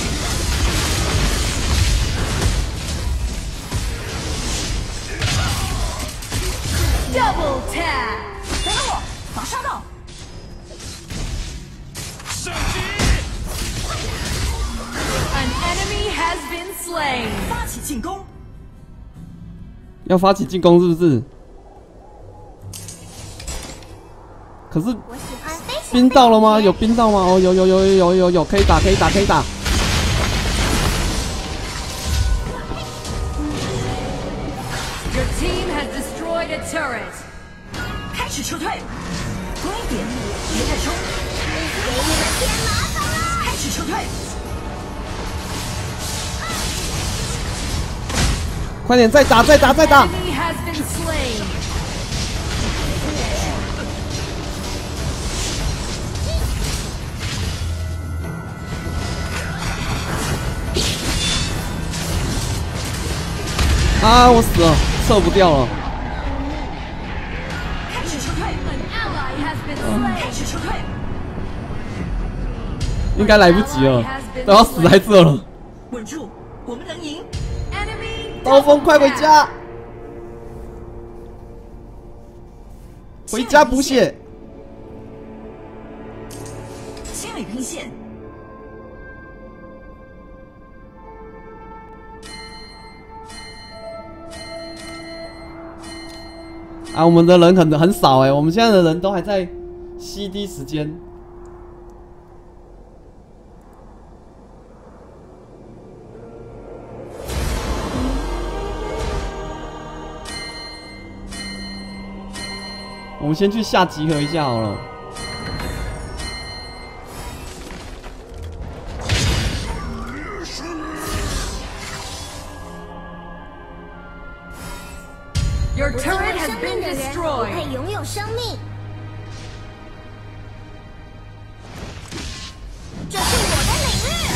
Double tap. 等等我，马上到。 An enemy has been slain. 发起进攻。 要发起进攻是不是？可是我喜欢飞行。 冰到了吗？有冰到吗？哦，有有有有有有有，可以打可以打可以打。 Your team has destroyed a turret. 开始撤退。多一点，别太冲。 给你们添麻烦了。 开始撤退。 快点，再打，再打，再打！ Enemy has been slain. 啊，我死了，撤不掉了。 开始撤退。 An ally has been 开 slain. 始撤退。 应该来不及了，都要死在这了。 稳住，我们能赢。 Enemy 刀锋，快回家！回家补血。 心理拼线。 啊，我们的人很很少哎，我们现在的人都还在 C D 时间。我们先去下集合一下好了。 Your 不 turret 敬畏 has 生 been 命的人不 destroyed. 配拥有生命。这是我的领域。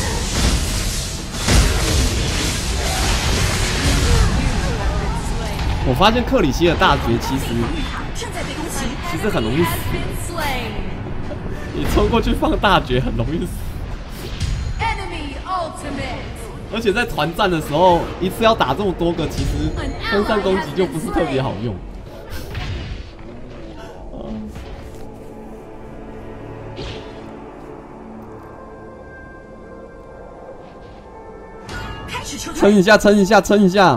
我发现克里希的大绝其实正在被攻击。 其实很容易 Has 死， been slain. 你冲过去放大绝很容易死， Enemy ultimate. 而且在团战的时候一次要打这么多个，其实分散攻击就不是特别好用。 开始撤退。 撑一下，撑一下，撑一下。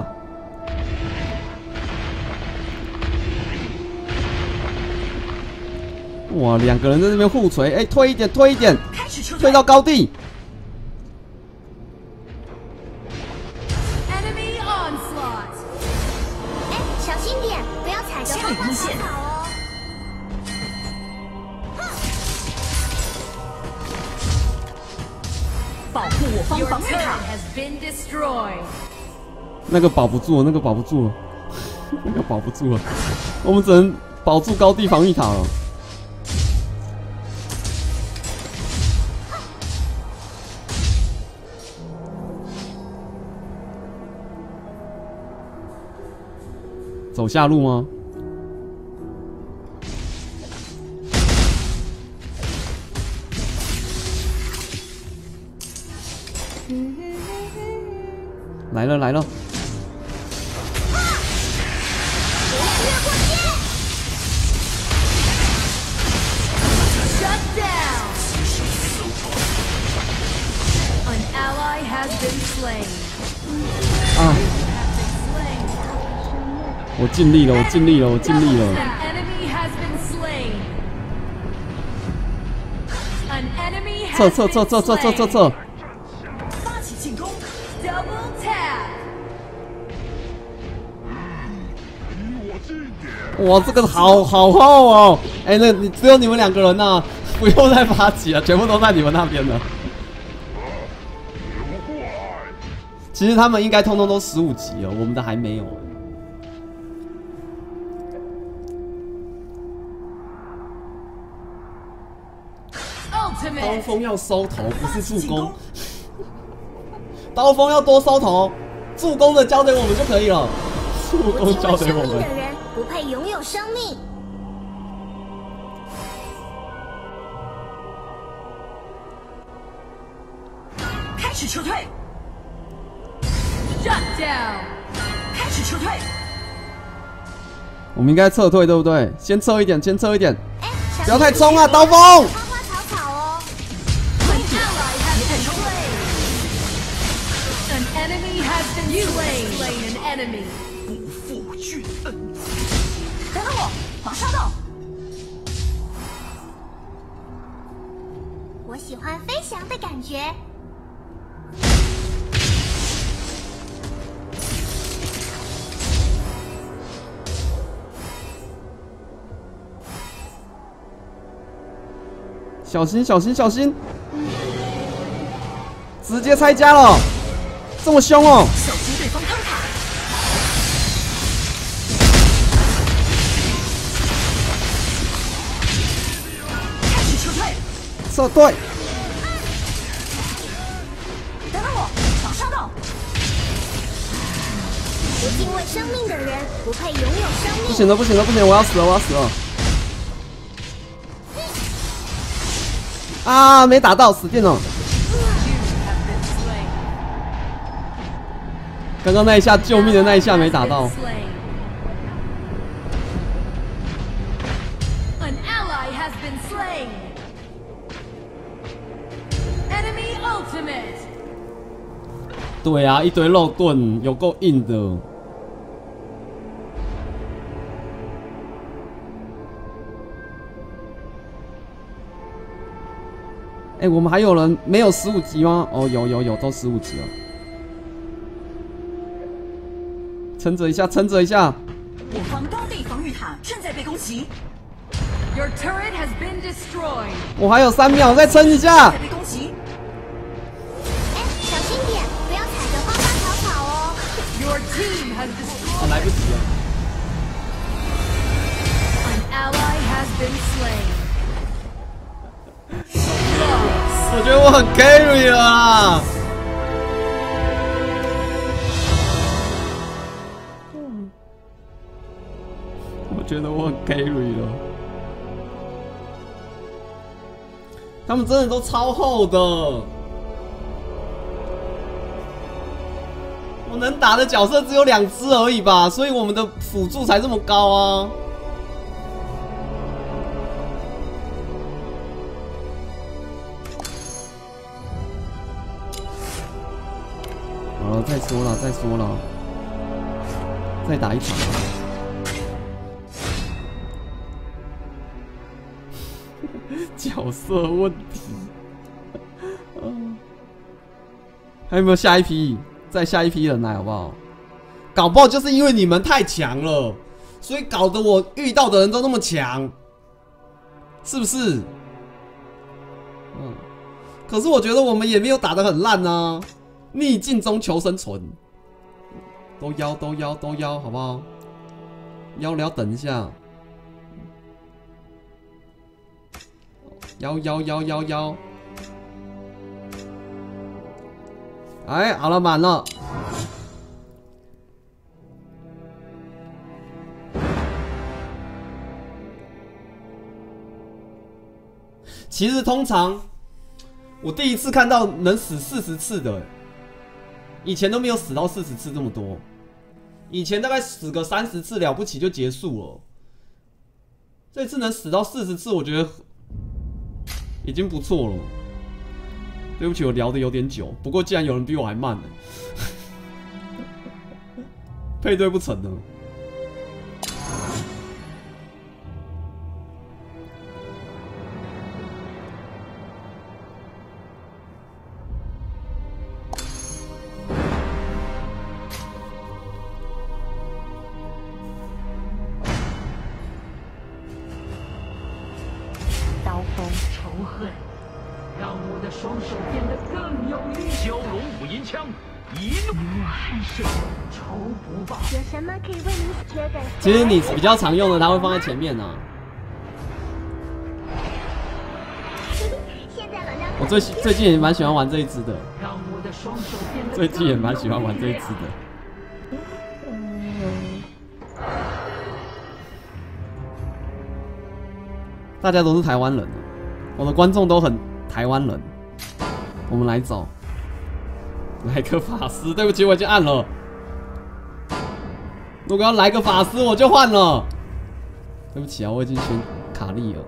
哇，两个人在这边互锤，哎、推一点，推一点， 开始撤退。 推到高地。 Enemy onslaught. 哎，小心点，不要踩着心花花草理线草哦。 保护我方 Your 防御 turret 塔。 has been destroyed. 那个保不住了，那个保不住了，那个保不住了，我们只能保住高地防御塔了。 走下路吗？来了来了！ Shut down. An ally has been slain. 啊， Slain. 我尽力了，我尽力了，我尽力了。 An enemy has been slain. An enemy 撤 has 撤 been 撤撤撤撤撤 slain. 撤！ 发起进攻。 Double tap. 哇，这个好好厚哦！哎、那你只有你们两个人呐、不用再发起了，全部都在你们那边了。其实他们应该通通都十五级哦，我们的还没有。 刀锋要收头，不是助攻。刀锋要多收头，助攻的交给我们就可以了。助攻交给我们。 不敬畏生命的人不配拥有生命。 开始撤退。 Shut down。 开始撤退。 我们应该撤退，对不对？先撤一点，先撤一点。 哎， 不要太冲啊，刀锋！ 花花草草哦。 An enemy has been slain. Slain an enemy. 不负君恩。等等我，马上到。 我喜欢飞翔的感觉。 小心，小心，小心！直接拆家了，这么凶哦！ 小心对方汤塔。开始撤退。 撤退！ 等等我，马上到。 不敬畏生命的人不配拥有生命。 不行了，不行了，不行！我要死了，我要死了！啊，没打到，死定了！刚刚那一下救命的那一下没打到。 An ally has been slain. Enemy ultimate. 对啊，一堆肉盾，有够硬的。哎、欸，我们还有人没有十五级吗？哦，有有有，都十五级了。撑着一下，撑着一下。 我方高地防御塔正在被攻击。 Your turret has been destroyed. 我还有三秒，再撑一下。 在被攻击。 哎，小心点，不要踩着花花草草哦。 Your team has destroyed. 哦，来不及了。 An ally has been slain. 我觉得我很 carry 了啦。我觉得我很 carry 了。他们真的都超厚的。我能打的角色只有两只而已吧，所以我们的辅助才这么高啊。好了，再说了，再说了，再打一场。角色问题，还有没有下一批？再下一批人来好不好？搞不好就是因为你们太强了，所以搞得我遇到的人都那么强，是不是？嗯，可是我觉得我们也没有打得很烂啊。逆境中求生存，都邀都邀都邀，好不好？邀了，等一下，邀邀邀邀邀，哎，好了，满了。其实通常，我第一次看到能死四十次的。以前都没有死到四十次这么多，以前大概死个三十次了不起就结束了。这次能死到四十次，我觉得已经不错了。对不起，我聊的有点久，不过既然有人比我还慢呢，配对不成呢。其实你比较常用的，它会放在前面呢、啊。 现在我最最近也蛮喜欢玩这一支的，最近也蛮喜欢玩这一支的。大家都是台湾人，我的观众都很台湾人。我们来走，来个法师，对不起，我已经按了。如果要来个法师，我就换了。对不起啊，我已经选卡利了。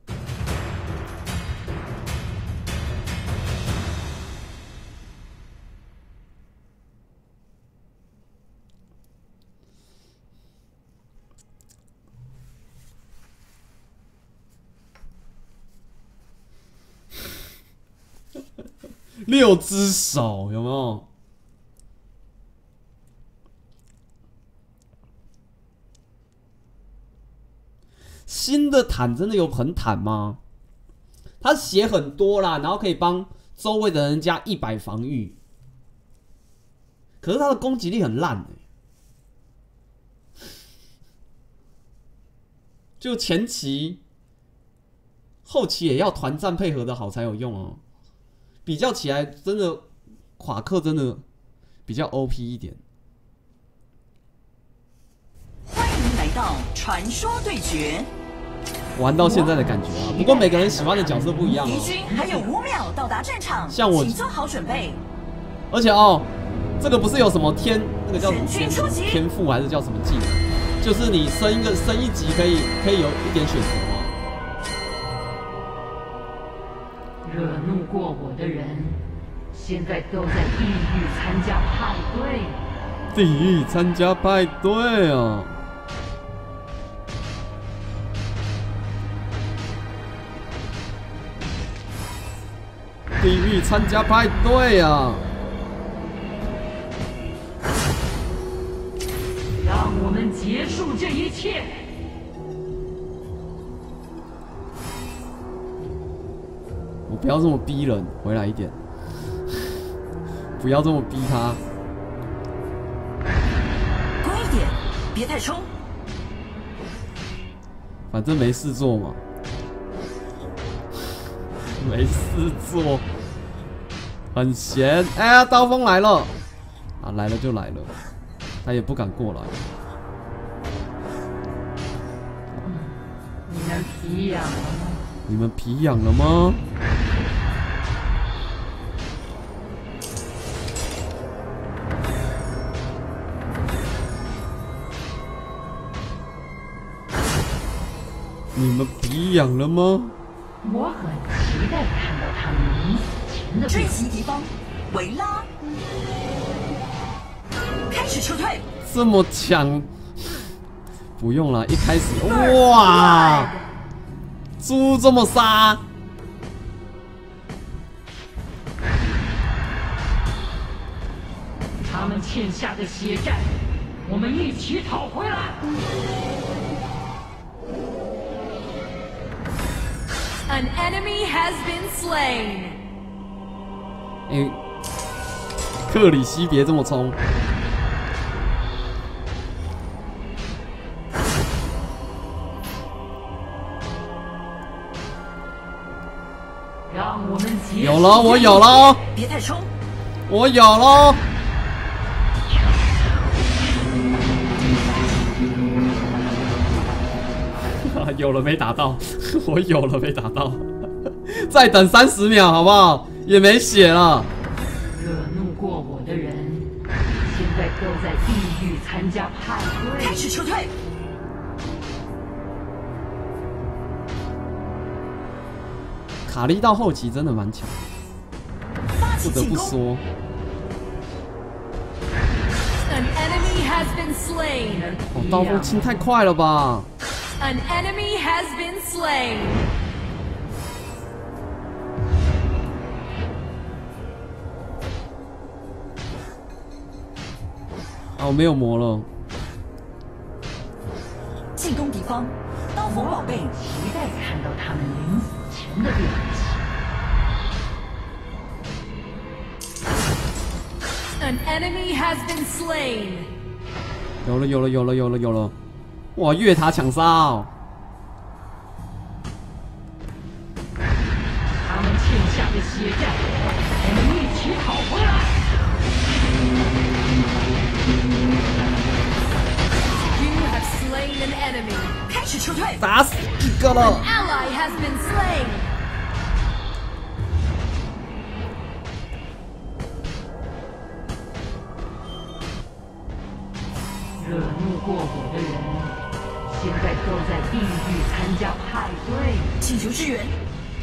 六只手有没有？新的坦真的有很坦吗？他血很多啦，然后可以帮周围的人加一百防御，可是他的攻击力很烂哎、欸，就前期、后期也要团战配合的好才有用哦。比较起来，真的夸克真的比较 O P 一点。 欢迎来到传说对决， 玩到现在的感觉啊，不过每个人喜欢的角色不一样哦。 敌军还有五秒到达战场， 像我， 请做好准备。 而且哦，这个不是有什么天，那个叫什么天全军出击天赋还是叫什么技能？就是你升一个升一级可以可以有一点选择吗？ 惹怒过我的人，现在都在地狱参加派对。 地狱参加派对啊！地狱参加派对啊！ 让我们结束这一切。 我不要这么逼人，回来一点，不要这么逼他。 乖一点，别太冲。 反正没事做嘛，没事做，很闲。哎呀，刀锋来了，啊，来了就来了，他也不敢过来。 你们皮痒了吗？ 你们皮痒了吗？你们皮痒了吗？ 我很期待看到他们临死前的追表现。 击敌方，围拉，开始撤退。 这么强？不用了，一开始哇，猪这么杀， 他们欠下的血债，我们一起讨回来。 An enemy has been slain. 哎、克里希别这么冲。 让我们结束有了，我有了哦， 别太冲。 我有了哦。有了没打到，我有了没打到，再等三十秒好不好？也没血了。 惹怒过我的人，现在都在地狱参加派对。 开始撤退。 卡利到后期真的蛮强， 发不得起进攻。 不说。 An enemy has been slain. 哦，刀锋清太快了吧！ An enemy has been slain. 啊，我没有魔了。 进攻敌方，刀锋宝贝。 期待看到他们临死前的表现。 An enemy has been slain. 有了，有了，有了，有了，有了！哇，越塔抢杀哦！ 他们欠下的血战，我们一起讨回来。 You have slain an enemy. 开始撤退。 打死一个了。 Ally has been slain. 惹怒过我的人，现在都在地狱参加派对。 请求支援。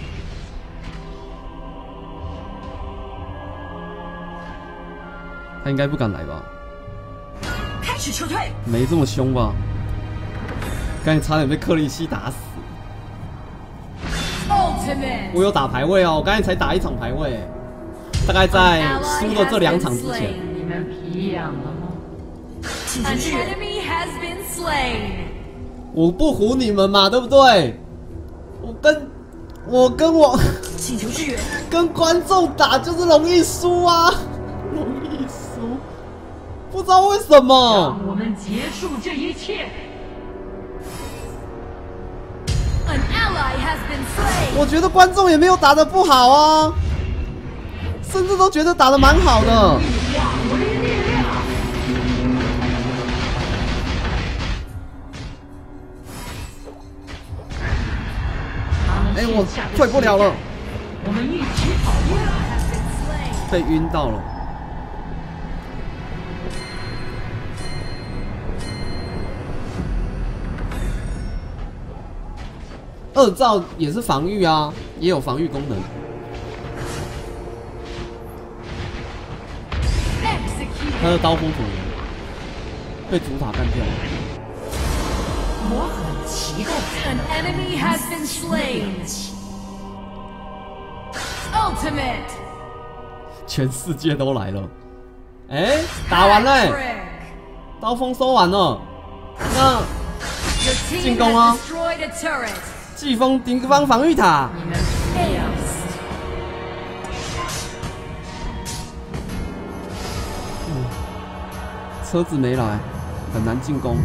他应该不敢来吧？ 开始撤退。 没这么凶吧？刚才差点被克里希打死。 Ultimate. 我有打排位哦，我刚才才打一场排位，大概在输的这两场之前。 你们皮痒了吗？ 请求 An 支援。 enemy has been slain. 我不唬你们嘛，对不对？我跟我跟我请求支援。 跟观众打就是容易输啊，容易输，不知道为什么。 让我们结束这一切。 An ally has been slain. 我觉得观众也没有打得不好啊，甚至都觉得打得蛮好的。哎、我退不了了， 我们一起跑回来。 Has been slain. 被晕到了。二兆也是防御啊，也有防御功能。 Execute. 他的刀锋主人被主塔干掉了。 我很期待 An enemy has been slain. Ultimate. 全世界都来了。哎、打完了、欸， Hat-trick. 刀锋收完了。那 Your team 进攻啊 has destroyed a turret. 季风敌方防御塔， 你们皮痒。 车子没来，很难进攻。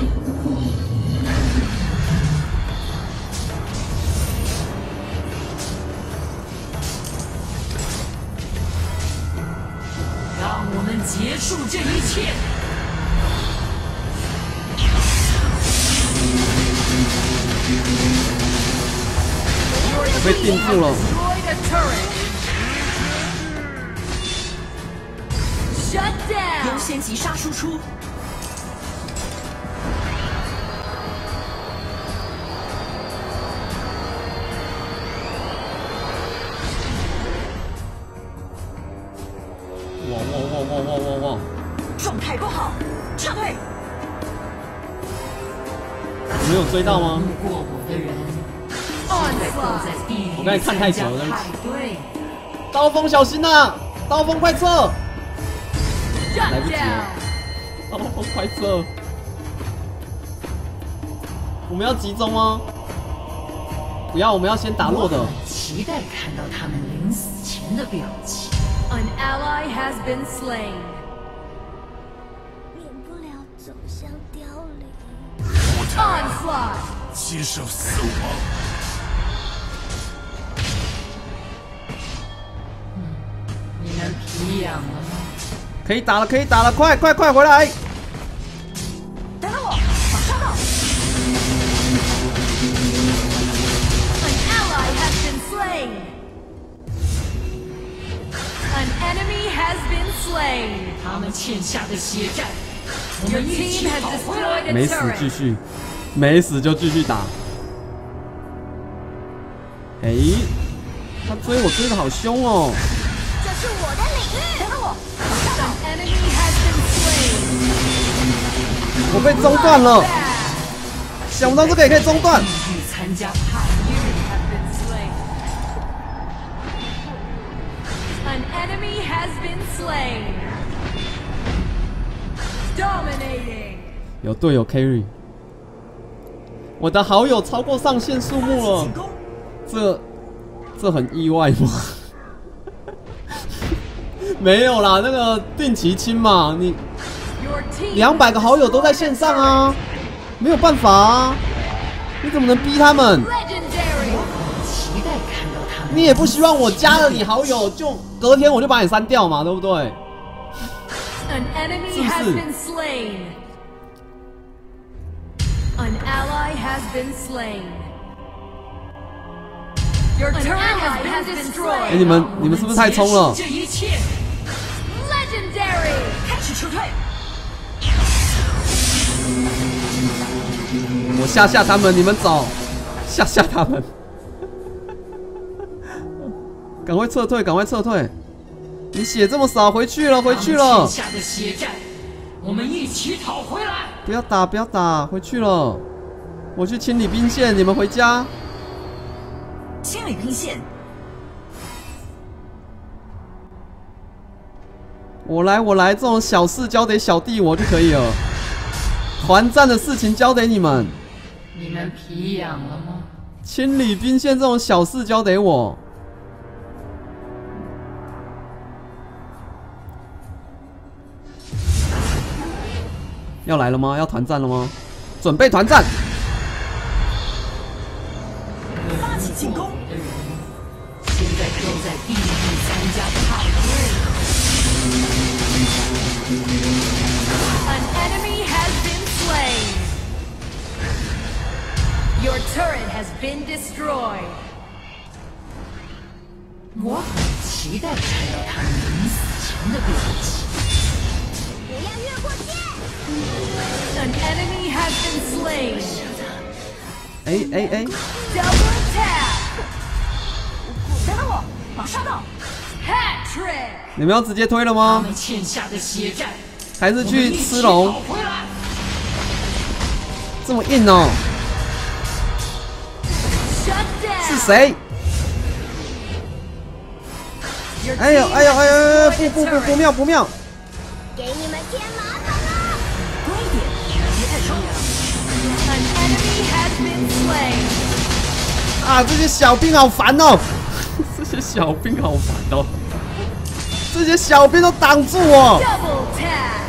让我们结束这一切。 我被定住了。 Destroyed a turret. Shut 优 down. 先级杀输出。 哇哇哇哇哇哇哇！ 状态不好，撤退。 我没有追到吗？ 路过我的人，现在都 Onslaught. 在地狱我刚才看太久了参加派对。 刀锋小心呐、啊！刀锋快撤！ Shut 来不及了 down. 刀锋快撤！我们要集中吗？不要，我们要先打弱的。 期待看到他们临死前的表情。 An ally has been slain. 免不了走向凋零。 Onslaught. 接受死亡。 你们皮痒了吗？ 可以打了，可以打了，快快快回来！ 等等我，马上到。 An ally has been slain. An enemy has been slain. 他们欠下的血债，我 Your 们一 team 起 has 跑回来。 destroyed a 没死继 turret. 续，没死就继续打。哎、他追我追的好凶哦！ 这是我的领域。 等等我， An enemy has been slain. 我被中断了，想不到这个也可以中断。 地狱参加派 You have been slain. An enemy has been slain. Dominating. 有队友 carry， 我的好友超过上限数目了进，攻。 这这很意外吗？没有啦，那个定期清嘛，你 Your team 两百个好友都在线上啊，没有办法啊，你怎么能逼他们？ Legendary. 期待你也不希望我加了你好友，就隔天我就把你删掉嘛，对不对？ An enemy 是不 has 是？ been slain. An ally has been slain. Your turret has been 哎、 destroyed. 你们你们是不是太冲了？ 这一切， Legendary. 开始撤退。 我吓吓他们，你们走，吓吓他们，赶快撤退，赶快撤退！你血这么少，回去了，回去了！ 欠下的血债，我们一起讨回来。 不要打，不要打，回去了。我去清理兵线，你们回家。 清理兵线， 我来，我来，这种小事交给小弟我就可以了。团战的事情交给你们， 你们皮痒了吗？ 清理兵线这种小事交给我。要来了吗？要团战了吗？准备团战！ 发起进攻。 现在都在地狱参加派对。 An enemy has been slain. Your turret has been destroyed. 我很期待看到他们临死前的表情。 不要越过线。 An enemy has been slain. 哎哎哎！ Double tap. 等等我，马上到。 Hat trick. 你们要直接推了他吗？ 们欠下的血债， 还是去我们一起吃龙？ 讨回来。 这么硬哦？ Shut down. 是谁？ Your 哎呦 team 哎呦哎呦！ has 不 destroyed 不 a 不不 turret. 妙不妙！ 给你们添麻烦了。 多一点，别太冲。 An enemy has been slain. 啊，这些小兵好烦哦！这些小兵好烦哦！这些小兵都挡住我！ Double tap.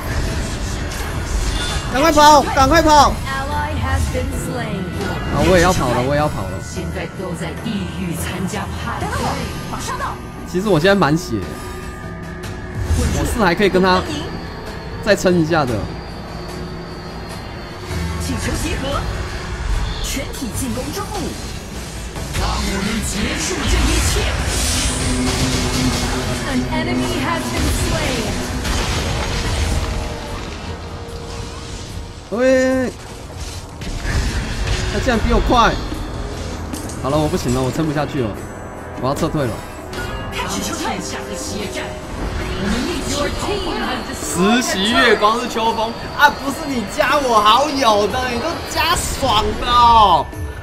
赶快跑，赶快跑！ Ally has been slain. 啊，我也要跑了，我也要跑了。 现在都在地狱参加派等等我对。， 马上到。 其实我现在满血，我是还可以跟他赢， 再撑一下的。 请求集合，全体进攻中路。 让我们结束这一切。 An enemy has been slain. 喂，他竟然比我快！好了，我不行了，我撑不下去了，我要撤退了。 开始撤退欠。下的血债，我们一起 Your 讨 team 回来。 has destroyed 实 a 习月 turret. 光是秋风啊，不是你加我好友的，你都加爽的哦。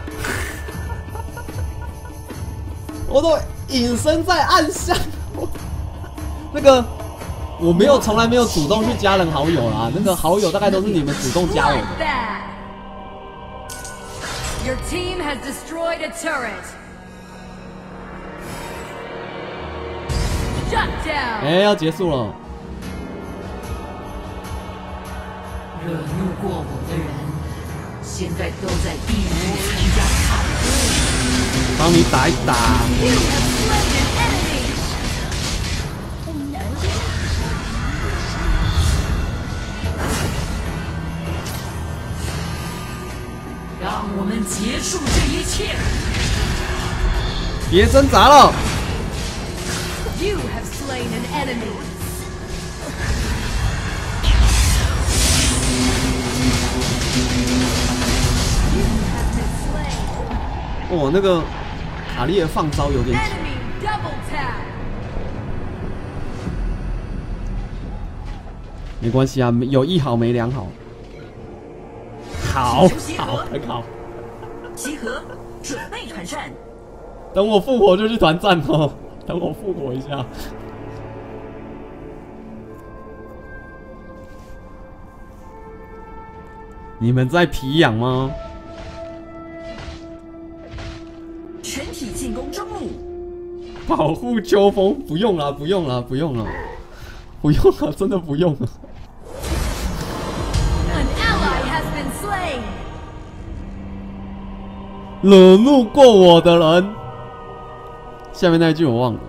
我都隐身在暗巷。那个我没有，从来没有主动去加人好友啦。那个好友大概都是你们主动加我的。 Bloodbath. Your team has destroyed a turret. Shut down. 哎、要结束了。 惹怒过我的人，现在都在地狱参加派对。 帮你打一打。 You have slain an enemy. 让我们结束这一切。 别挣扎了。 You have slain an enemy. 哦，那个卡利尔放招有点急。 Enemy double tap. 没关系啊，有一好没两好。好，好，很好。 集合，准备团战。 等我复活就去团战哦。等我复活一下。你们在皮痒吗？ 全体进攻中路。 保护秋风，不用了，不用了，不用了，不用了，真的不用了。 An ally has been slain. 惹怒过我的人， 下面那一句我忘了。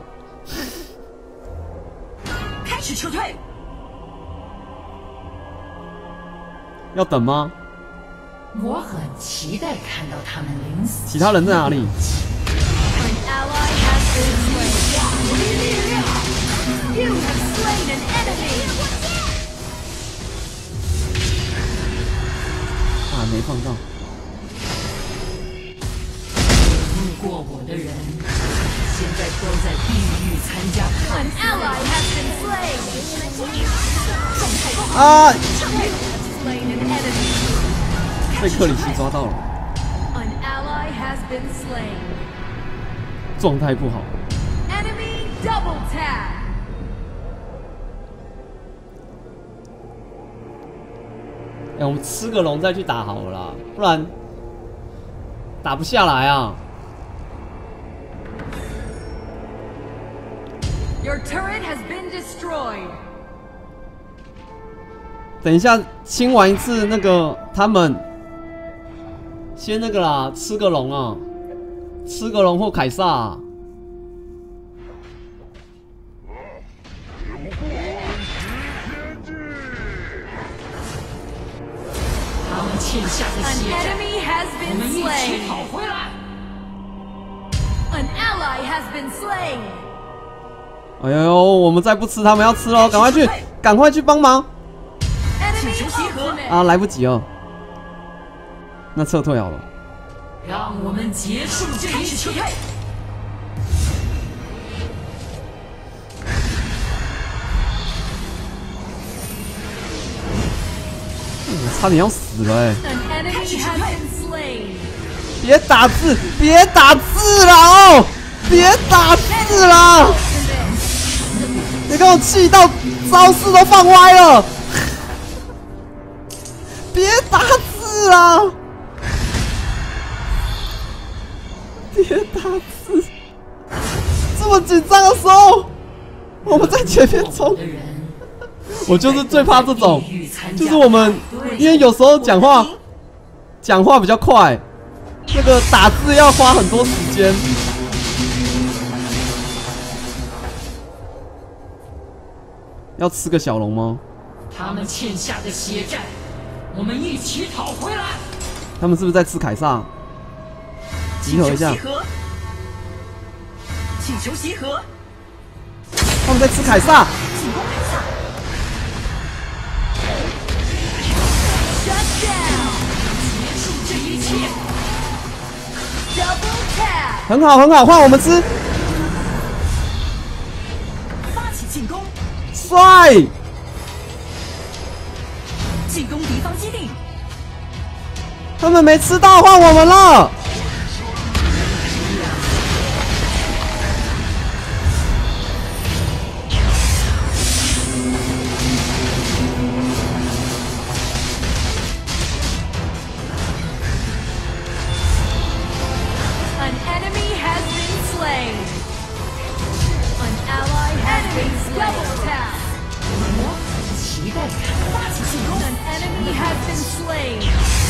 开始撤退。 要等吗？ 我很期待看到他们临死。 其他人在哪里？ An ally has been slain. You have slain an enemy. 啊，没放到。 路过我的人，现在都在地狱参加派 An ally has been slain. 啊！ Slain an enemy. 被克里希抓到了， An ally has been slain. 状态不好。 Enemy double tap. 哎、我们吃个龙再去打好了啦，不然打不下来啊。 Your turret has been destroyed. 等一下清完一次那个他们，先那个啦，吃个龙啊，吃个龙或凯撒、啊。 他们欠下的 An 血债， enemy has 我 been 们一起 slain. 讨回来。 An ally has been slain. 哎呦，我们再不吃，他们要吃喽！赶快去，赶快去帮忙 Enemy 请求集合 ultimate. 啊！来不及了，那撤退好了。 让我们结束这一切。 我差点要死了哎、 An enemy has been slain. 别打字，别打字了哦！别打字了！你给我气到招式都放歪了！别打字了！别打字！这么紧张的时候，我们在前面冲。我就是最怕这种，就是我们因为有时候讲话讲话比较快，那个打字要花很多时间。要吃个小龙吗？ 他们欠下的血债，我们一起讨回来。 他们是不是在吃凯撒？集合一下。 请求集合。 他们在吃凯撒。 进攻凯撒。 Shut down. 结束这一切。 Double tap. 很好，很好，换我们吃。 发起进攻。 帅！ 进攻敌方基地。 他们没吃到，换我们了。 An enemy has been slain. An ally has been slain. Double tap. 期待看发起进攻。 An enemy has been slain.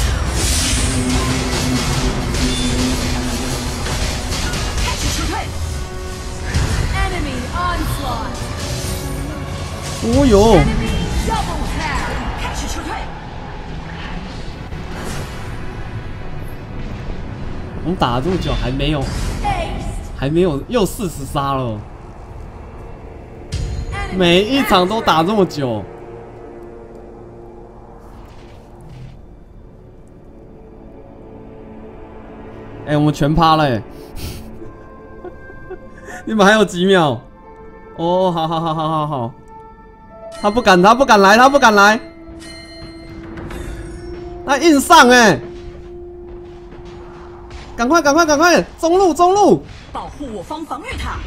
开始撤退。 Enemy onslaught. 哦呦， Enemy double tap. 开始撤退。 我们打了这么久还没有， Ace. 还没有，又四十杀了。 Enemy 每一场都打这么久。哎、我们全趴了哎、你们还有几秒？哦，好好好好好好。他不敢，他不敢来，他不敢来。他硬上哎、赶快赶快赶快，中路中路。 保护我方防御塔。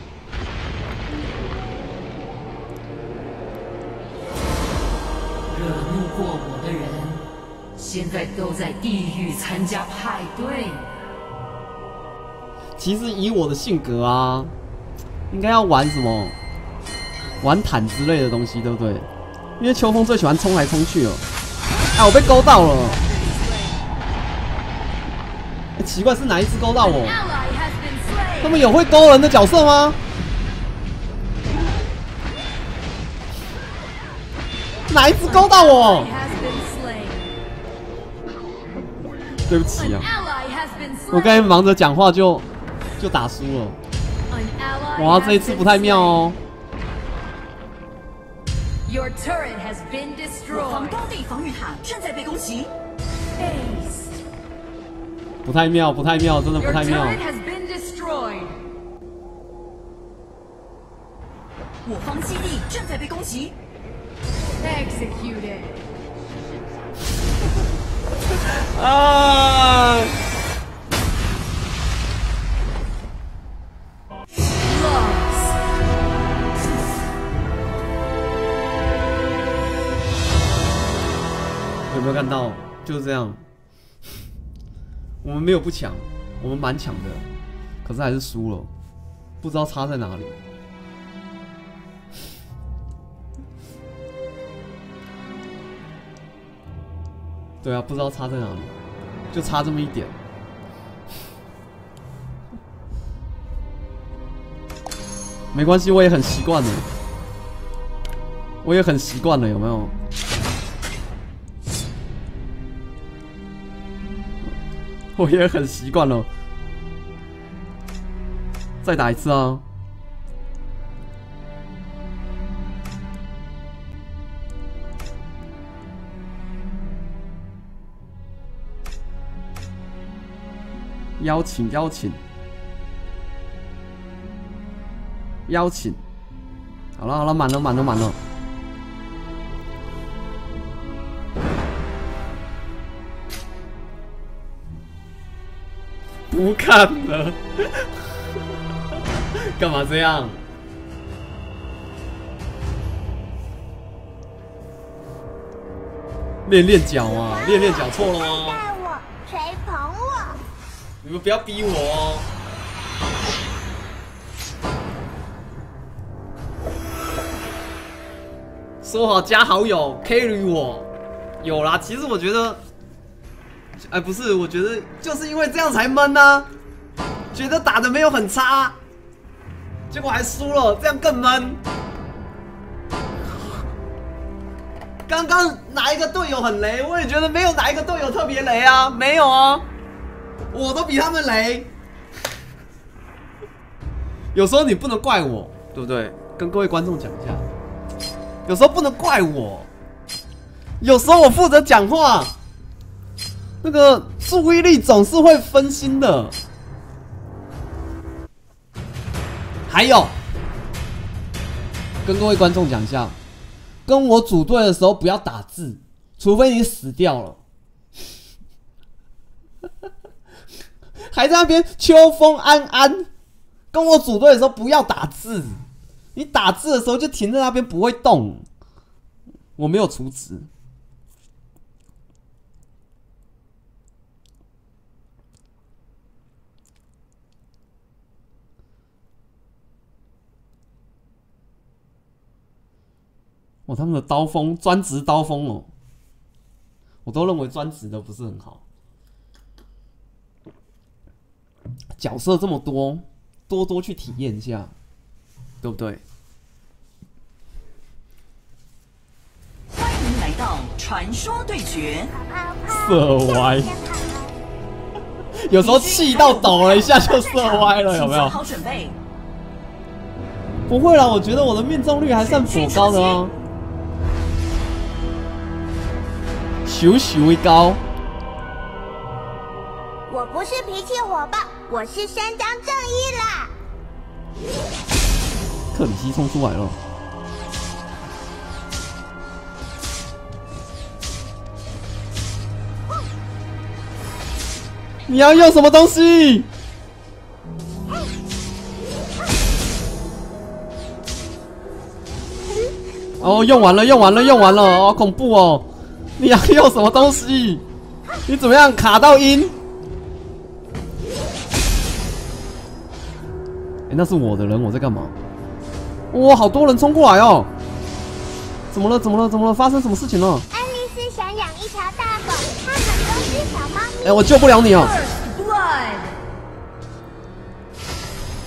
惹怒过我的人，现在都在地狱参加派对。 其实以我的性格啊，应该要玩什么，玩坦之类的东西，对不对？因为秋风最喜欢冲来冲去了。哎，我被勾到了。哎，奇怪是哪一只勾到我？ ally has been slain. 他们有会勾人的角色吗？哪一只勾到我？ Has been slain. 对不起 An 啊， ally has been 我刚才 slain. 忙着讲话就就打输了。 An ally 哇， has 这一次 been 不太妙 slain. 哦。 Your turret has been 我方 destroyed. 高地防御塔正在被攻击， Ace. 不太妙，不太妙，真的不 Your 太妙。 turret has been destroyed. 我方基地正在被攻击， Executed. 啊！ Lost. 有没有看到？就是这样。我们没有不强，我们蛮强的，可是还是输了，不知道差在哪里。对啊，不知道差在哪里，就差这么一点。没关系，我也很习惯了，我也很习惯了，有没有？我也很习惯了。再打一次啊！邀请，邀请，邀请。好了，好了，满了，满了，满了。不看了，干嘛这样？练练脚啊，练练脚错了吗？ 带我，谁捧我？ 你们不要逼我哦。说好加好友 carry 我，有啦。其实我觉得。哎，不是，我觉得就是因为这样才闷呢、啊，觉得打的没有很差，结果还输了，这样更闷。刚刚哪一个队友很雷？我也觉得没有哪一个队友特别雷啊，没有啊，我都比他们雷。有时候你不能怪我，对不对？跟各位观众讲一下，有时候不能怪我，有时候我负责讲话。那个注意力总是会分心的。还有，跟各位观众讲一下，跟我组队的时候不要打字，除非你死掉了。还在那边秋风安安，跟我组队的时候不要打字，你打字的时候就停在那边不会动。我没有储值。哦，他们的刀锋专职刀锋哦，我都认为专职的不是很好。角色这么多，多多去体验一下，对不对？ 欢迎来到传说对决。 色歪，有时候气到抖了一下就色歪了，有没有？ 好准备。 不会啦，我觉得我的命中率还算颇高的啊。咻咻一高， 我不是脾气火爆，我是伸张正义啦！ 克里希冲出来了，你要用什么东西？哦，用完了，用完了，用完了，好恐怖哦！你要用什么东西？你怎么样卡到音？哎、欸，那是我的人，我在干嘛？哇，好多人冲过来哦！怎么了？怎么了？怎么了？发生什么事情了？ 爱丽丝想养一条大狗，它很多只小猫咪。 哎、欸，我救不了你哦！ First blood.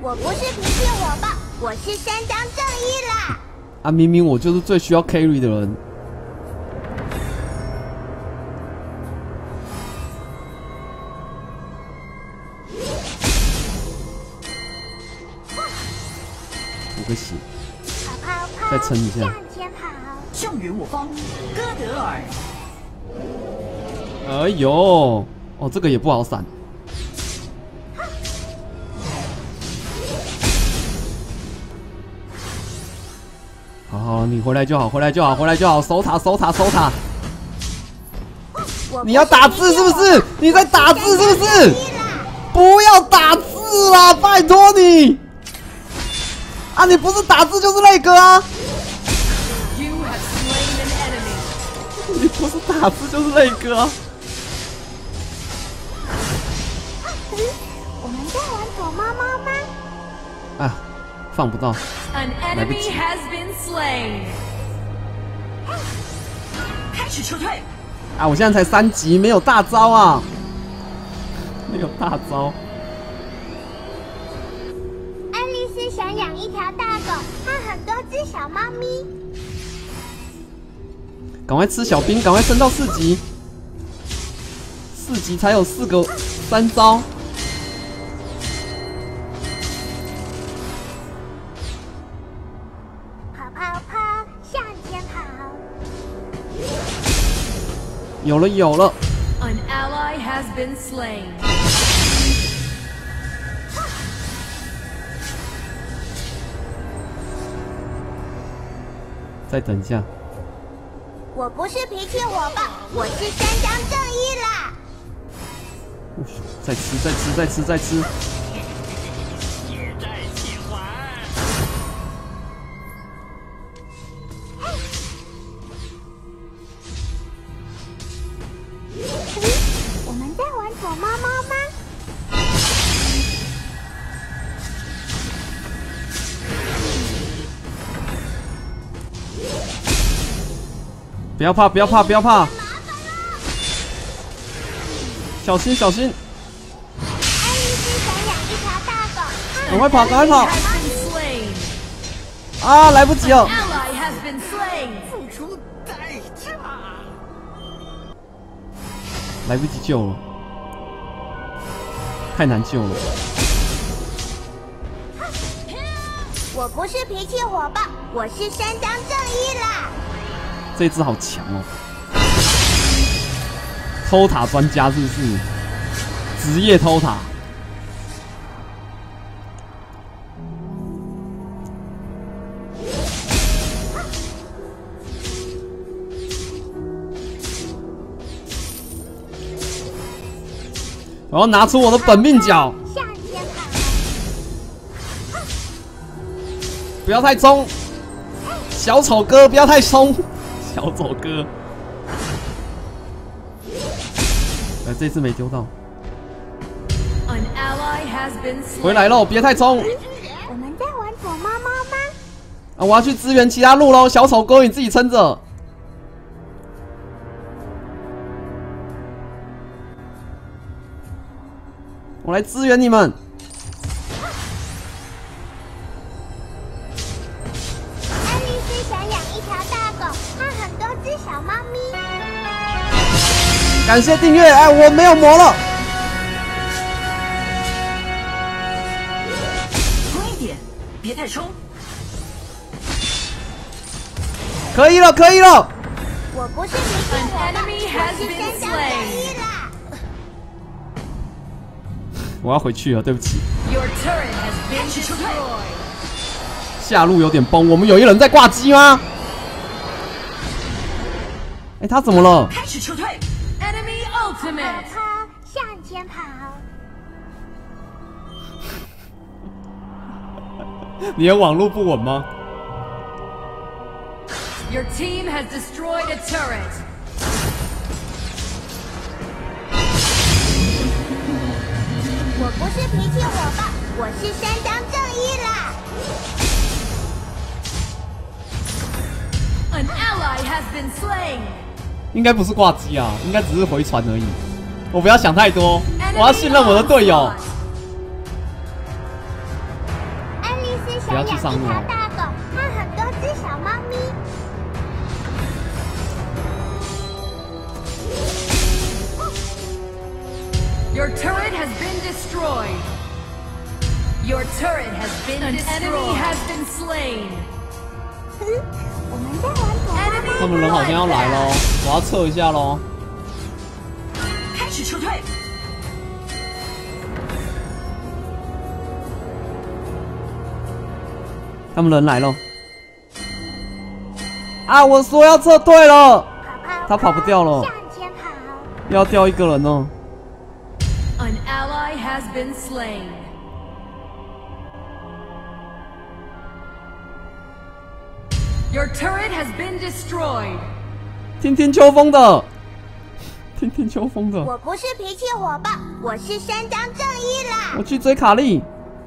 我不是脾气火爆，我是伸张正义啦！ 啊，明明我就是最需要 carry 的人。补个血， 跑跑跑， 再撑一下。 向前跑。 正于我方，哥德尔。 哎呦，哦，这个也不好闪。好好，你回来就好，回来就好，回来就好，守塔，守塔，守塔。你要打字是不是？你在打字是不是？不要打字啦，拜托你！啊，你不是打字就是那个啊！ You have slain an enemy. 你不是打字就是那个啊！ 我们在玩躲猫猫吗？ 啊，放不到。 An enemy has been slain. 开始撤退。 啊，我现在才三级，没有大招啊，没有大招。 爱丽丝想养一条大狗和很多只小猫咪。 赶快吃小兵，赶快升到四级，四级才有四个三招。 跑跑跑，向前跑。 有了有了， An ally has been slain. 再等一下。 我不是脾气火爆，我是伸张正义啦！ 再吃再吃再吃再吃。 我们在玩躲猫猫吗？ 不要怕不要怕不要怕，小心小心！ 爱丽丝想养一条大狗， 赶快跑赶快跑！ Has been slain. 啊，来不及了！ Ally has been slain. 付出代价。 来不及救了，太难救了。 我不是脾气火爆，我是伸张正义啦！ 这只好强哦，偷塔专家是不是？职业偷塔。我要拿出我的本命角， 向前跑。 不要太冲，小丑哥不要太冲，小丑哥。呃，这次没丢到， An ally has been slain. 回来喽，别太冲。 我们在玩躲猫猫吗？ 啊，我要去支援其他路喽，小丑哥你自己撑着。我来支援你们。 爱丽丝想养一条大狗和很多只小猫咪。 感谢订阅，哎，我没有魔了。 快一点，别太冲。 可以了，可以了。 我不是脾气火爆， An enemy has 我是 been 伸张正 slain. 义啦！ 我要回去了，对不起。 Your turret has been destroyed. 下路有点崩，我们有一人在挂机吗？哎，他怎么了？ 开始撤退。 Enemy 跑 ultimate. 跑，向前跑。 你的网络不稳吗？ Your team has destroyed a turret. 我不是脾气火爆，我是伸张正义啦！ An ally has been slain. 应该不是挂机啊，应该只是回传而已。我不要想太多，我要信任我的队友。 不要去上路哦。 大狗和很多只小猫咪。 Your turret has been destroyed. Your turret has been An destroyed. Enemy has been slain. 我们在玩躲猫猫。 他们人好像要来喽，我要撤一下喽。 开始撤退。 他们人来了。啊！我说要撤退了，他跑不掉了， 向前跑。 又要掉一个人哦。 An ally has been slain. Your turret has been destroyed. 听听秋风的，听听秋风的。 我不是脾气火爆，我是伸张正义啦。 我去追卡莉。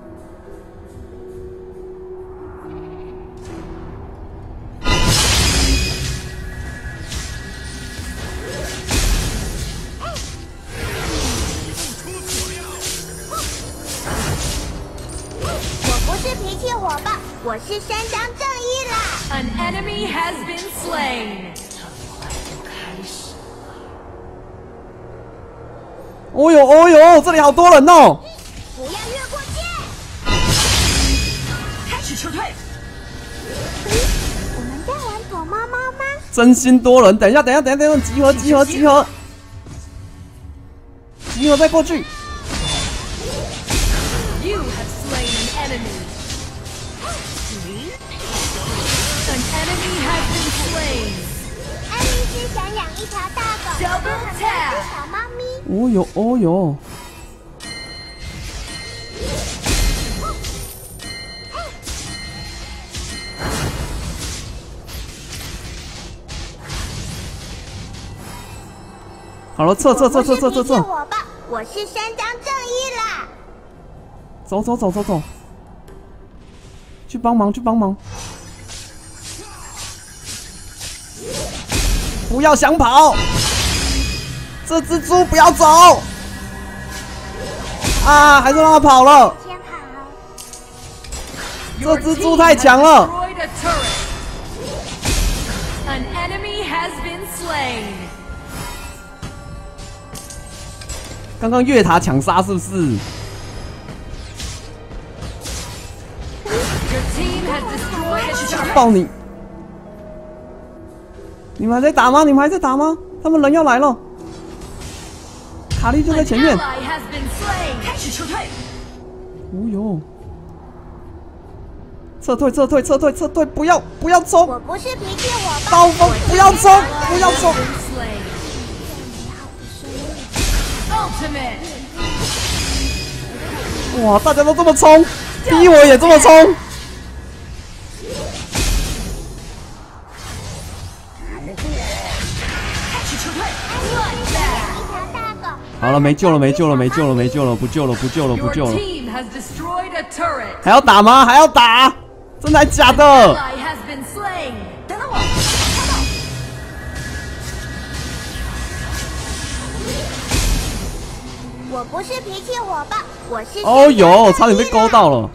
脾气火爆，我是伸张正义啦。 An enemy has been slain. 哦呦哦呦，这里好多人哦！ 不要越过界。 开始撤退。 我们在玩躲猫猫吗？ 真心多人，等一下，等一下，等一下，等一下，集合，集合，集合，集合，再过去。 You have slain an enemy. An enemy has been slain. 爱丽丝想养一条大狗， Double 和很多 tap 只小猫咪。 哦呦哦呦！好了，撤撤撤撤撤撤撤！ 火爆，我是伸张正义啦。 走走走走走，去帮忙去帮忙！不要想跑，这只猪不要走！啊，还是让它跑了。 先跑。 这只猪太强了。 An enemy has been slain. 刚刚越塔抢杀是不是？ Your team has destroyed a 爆你！你们还在打吗？你们还在打吗？他们人要来了，卡莉就在前面。 ally has been slain. 开始撤退。 哦呦！撤退，撤退，撤退，撤退！不要，不要冲！ 我不是脾气火爆。 刀锋，不要冲，不要冲！ Ultimate. 哇，大家都这么冲，逼我也这么冲。 好了，没救了，没救了，没救了，没救了，不救了，不救了，不救了。还要打吗？还要打？真的还假的？ 等等我， 我不是脾气火爆，我是。 哦呦，差点被勾到了。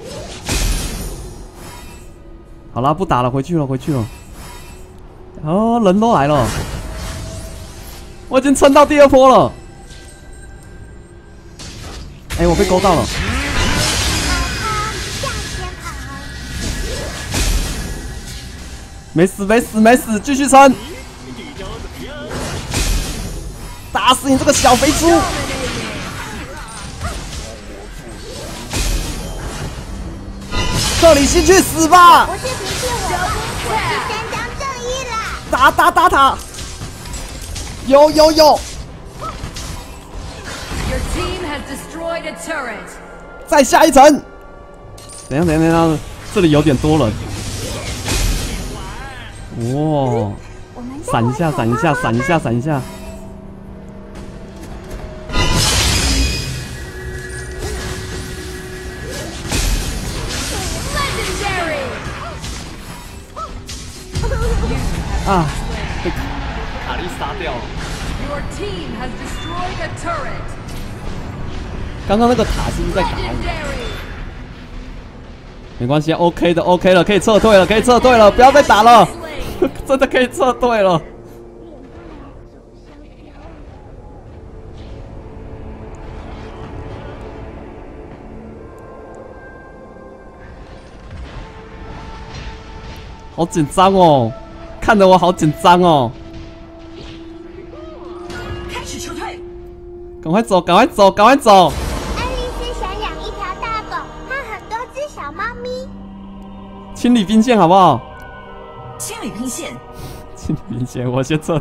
好啦，不打了，回去了，回去了。哦，人都来了，我已经撑到第二波了。 哎、欸，我被勾到了。没死，没死，没死，继续撑！打死你这个小肥猪！克里希去死吧！ 不是脾气火爆，我是伸张正义啦！ 打打打他！有有有！ Your team has destroyed a turret. 再下一层。等一下，等一下，等一下，这里有点多人。哇！闪一下，闪一下，闪一下，闪一下。啊！被卡莉杀掉了。 Your team has destroyed a turret. 刚刚那个塔是不是在打我？ 没关系 ，OK 的 ，OK 了，可以撤退了，可以撤退了，不要再打了，真的可以撤退了。好紧张哦，看得我好紧张哦。 开始撤退， 赶快走，赶快走，赶快走！ 爱丽丝想养一条大狗和很多只小猫咪。 清理兵线好不好？ 清理兵线， 清理兵线，我先撤。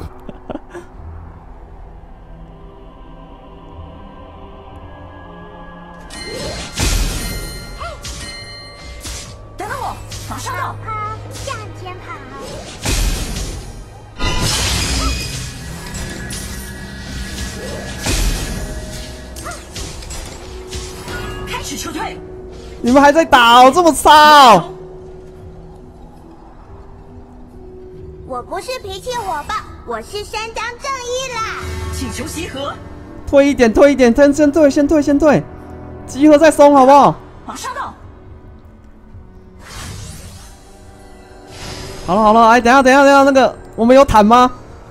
等等我，马上到。 跑，向前跑。 开始撤退， 你们还在打哦，这么差哦！ 我不是脾气火爆，我是伸张正义啦。 请求集合， 退一点，退一点，先先退，先退，先退，集合再松，好不好？ 马上到。 好了好了，哎，等一下等一下等一下，那个我们有坦吗？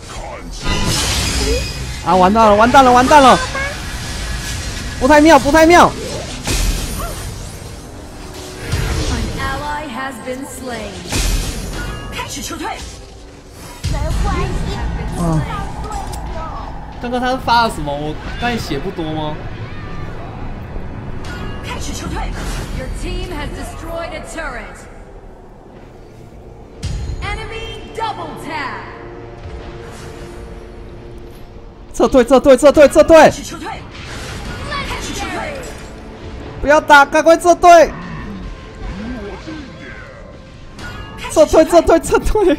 啊，完蛋了完蛋了完蛋了！不太妙不太妙。 An ally has been slain. 开始撤退， 没关系， 啊， 太对了。 刚刚他发了什么？我刚才血不多吗？ 开始撤退， Your team has destroyed a turret. Enemy double tap. 撤退撤退撤退撤退开！始撤退，开始撤退， 不要打，赶快撤退！撤退撤退撤退！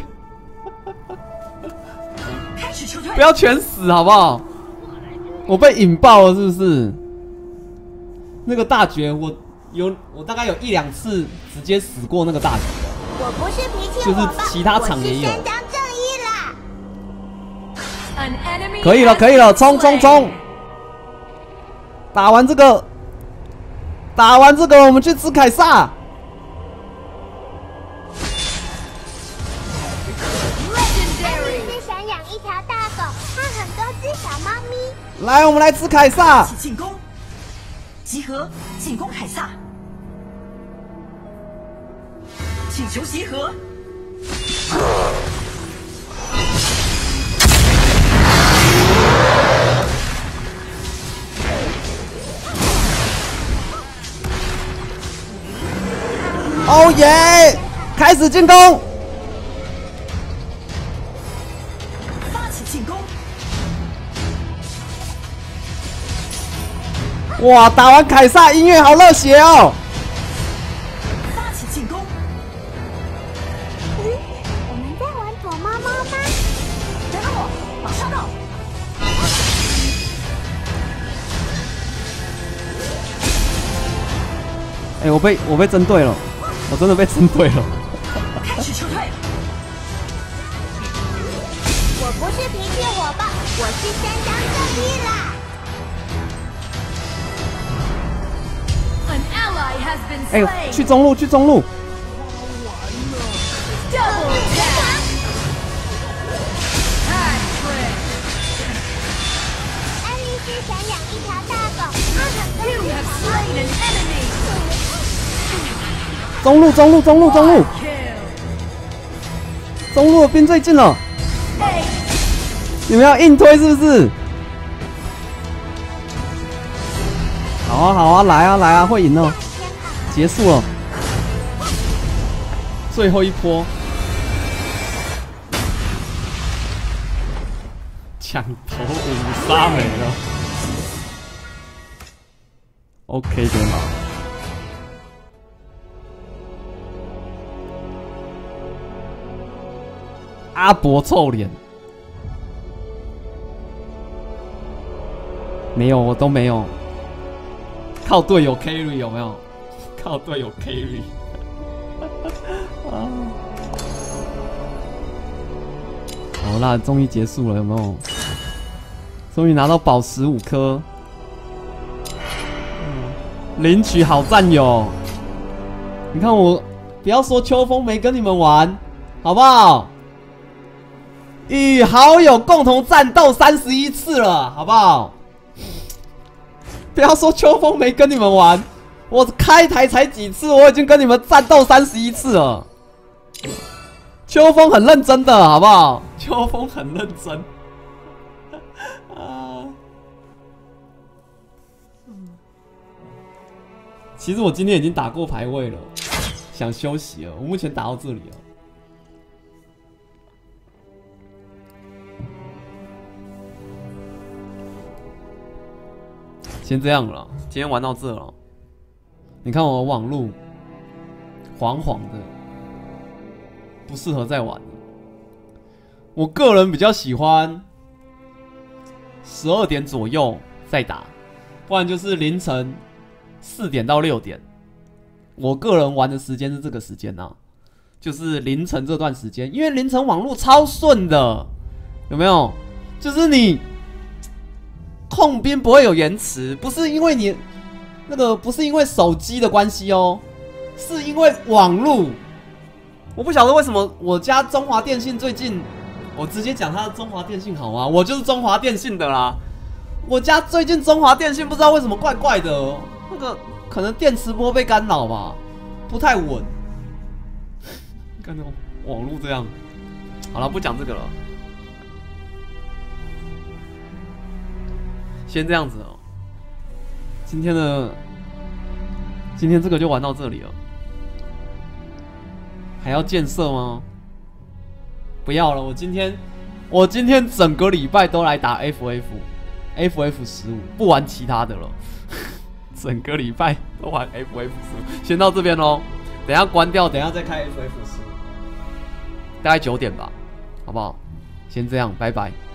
开始撤退， 不要全死好不好？我被引爆了是不是？那个大绝我有我大概有一两次直接死过那个大绝。 我不是脾气就是火爆， 其他场也有我是伸张正义啦。 An enemy 可以了 has 可以了， been 冲冲 slain. 冲！打完这个，打完这个，我们去吃凯撒。 Legendary. 是想养一条大狗和很多只小猫咪。 来，我们来吃凯撒一。起进攻，集合，进攻凯撒，请求集合， 哦耶！开始进攻。 发起进攻， 哇，打完凯撒音乐好热血哦！ 发起进攻， 嗯，我们在玩躲猫猫吗？ 等等我，马上到。 哎、我被我被针对了，我真的被针对了。 开始撤退， 我不是脾气火爆，我是伸张正义啦。 An ally has been 哎、 slain. 去中路，去中路。 Double tap. Hat trick. 爱丽丝想养一条大狗和很多 You 只 have 小猫 slain 咪。 an enemy. 中路，中路，中路，中路， Kill. 中路的兵最近了。 Ace. 你们要硬推是不是？好啊，好啊，来啊，来啊，会赢哦！结束了，最后一波，抢头五杀没了。OK 的嘛。阿伯臭脸，没有，我都没有。靠队友 carry 有没有？靠队友 carry 啊！好啦，终于结束了，有没有？终于拿到宝石五颗，领取好战友， 你看我，不要说秋风没跟你们玩，好不好？与好友共同战斗三十一次了，好不好？不要说秋风没跟你们玩，我开台才几次，我已经跟你们战斗三十一次了。秋风很认真的，好不好？秋风很认真。啊，其实我今天已经打过排位了，想休息了。我目前打到这里了。先这样了，今天玩到这了。你看我网路黄黄的，不适合再玩了。我个人比较喜欢十二点左右再打，不然就是凌晨四点到六点。我个人玩的时间是这个时间啊，就是凌晨这段时间，因为凌晨网路超顺的，有没有？就是你控兵不会有延迟，不是因为你那个不是因为手机的关系哦，是因为网路。我不晓得为什么我家中华电信最近，我直接讲它的中华电信好吗？我就是中华电信的啦。我家最近中华电信不知道为什么怪怪的，那个可能电磁波被干扰吧，不太稳。看那种网路这样，好了，不讲这个了。先这样子哦，今天的今天这个就玩到这里了，还要建设吗？不要了，我今天我今天整个礼拜都来打 F F F F 十五，不玩其他的了，整个礼拜都玩 F F 十五，先到这边咯，等一下关掉，等一下再开 F F 十五，大概九点吧，好不好？先这样，拜拜。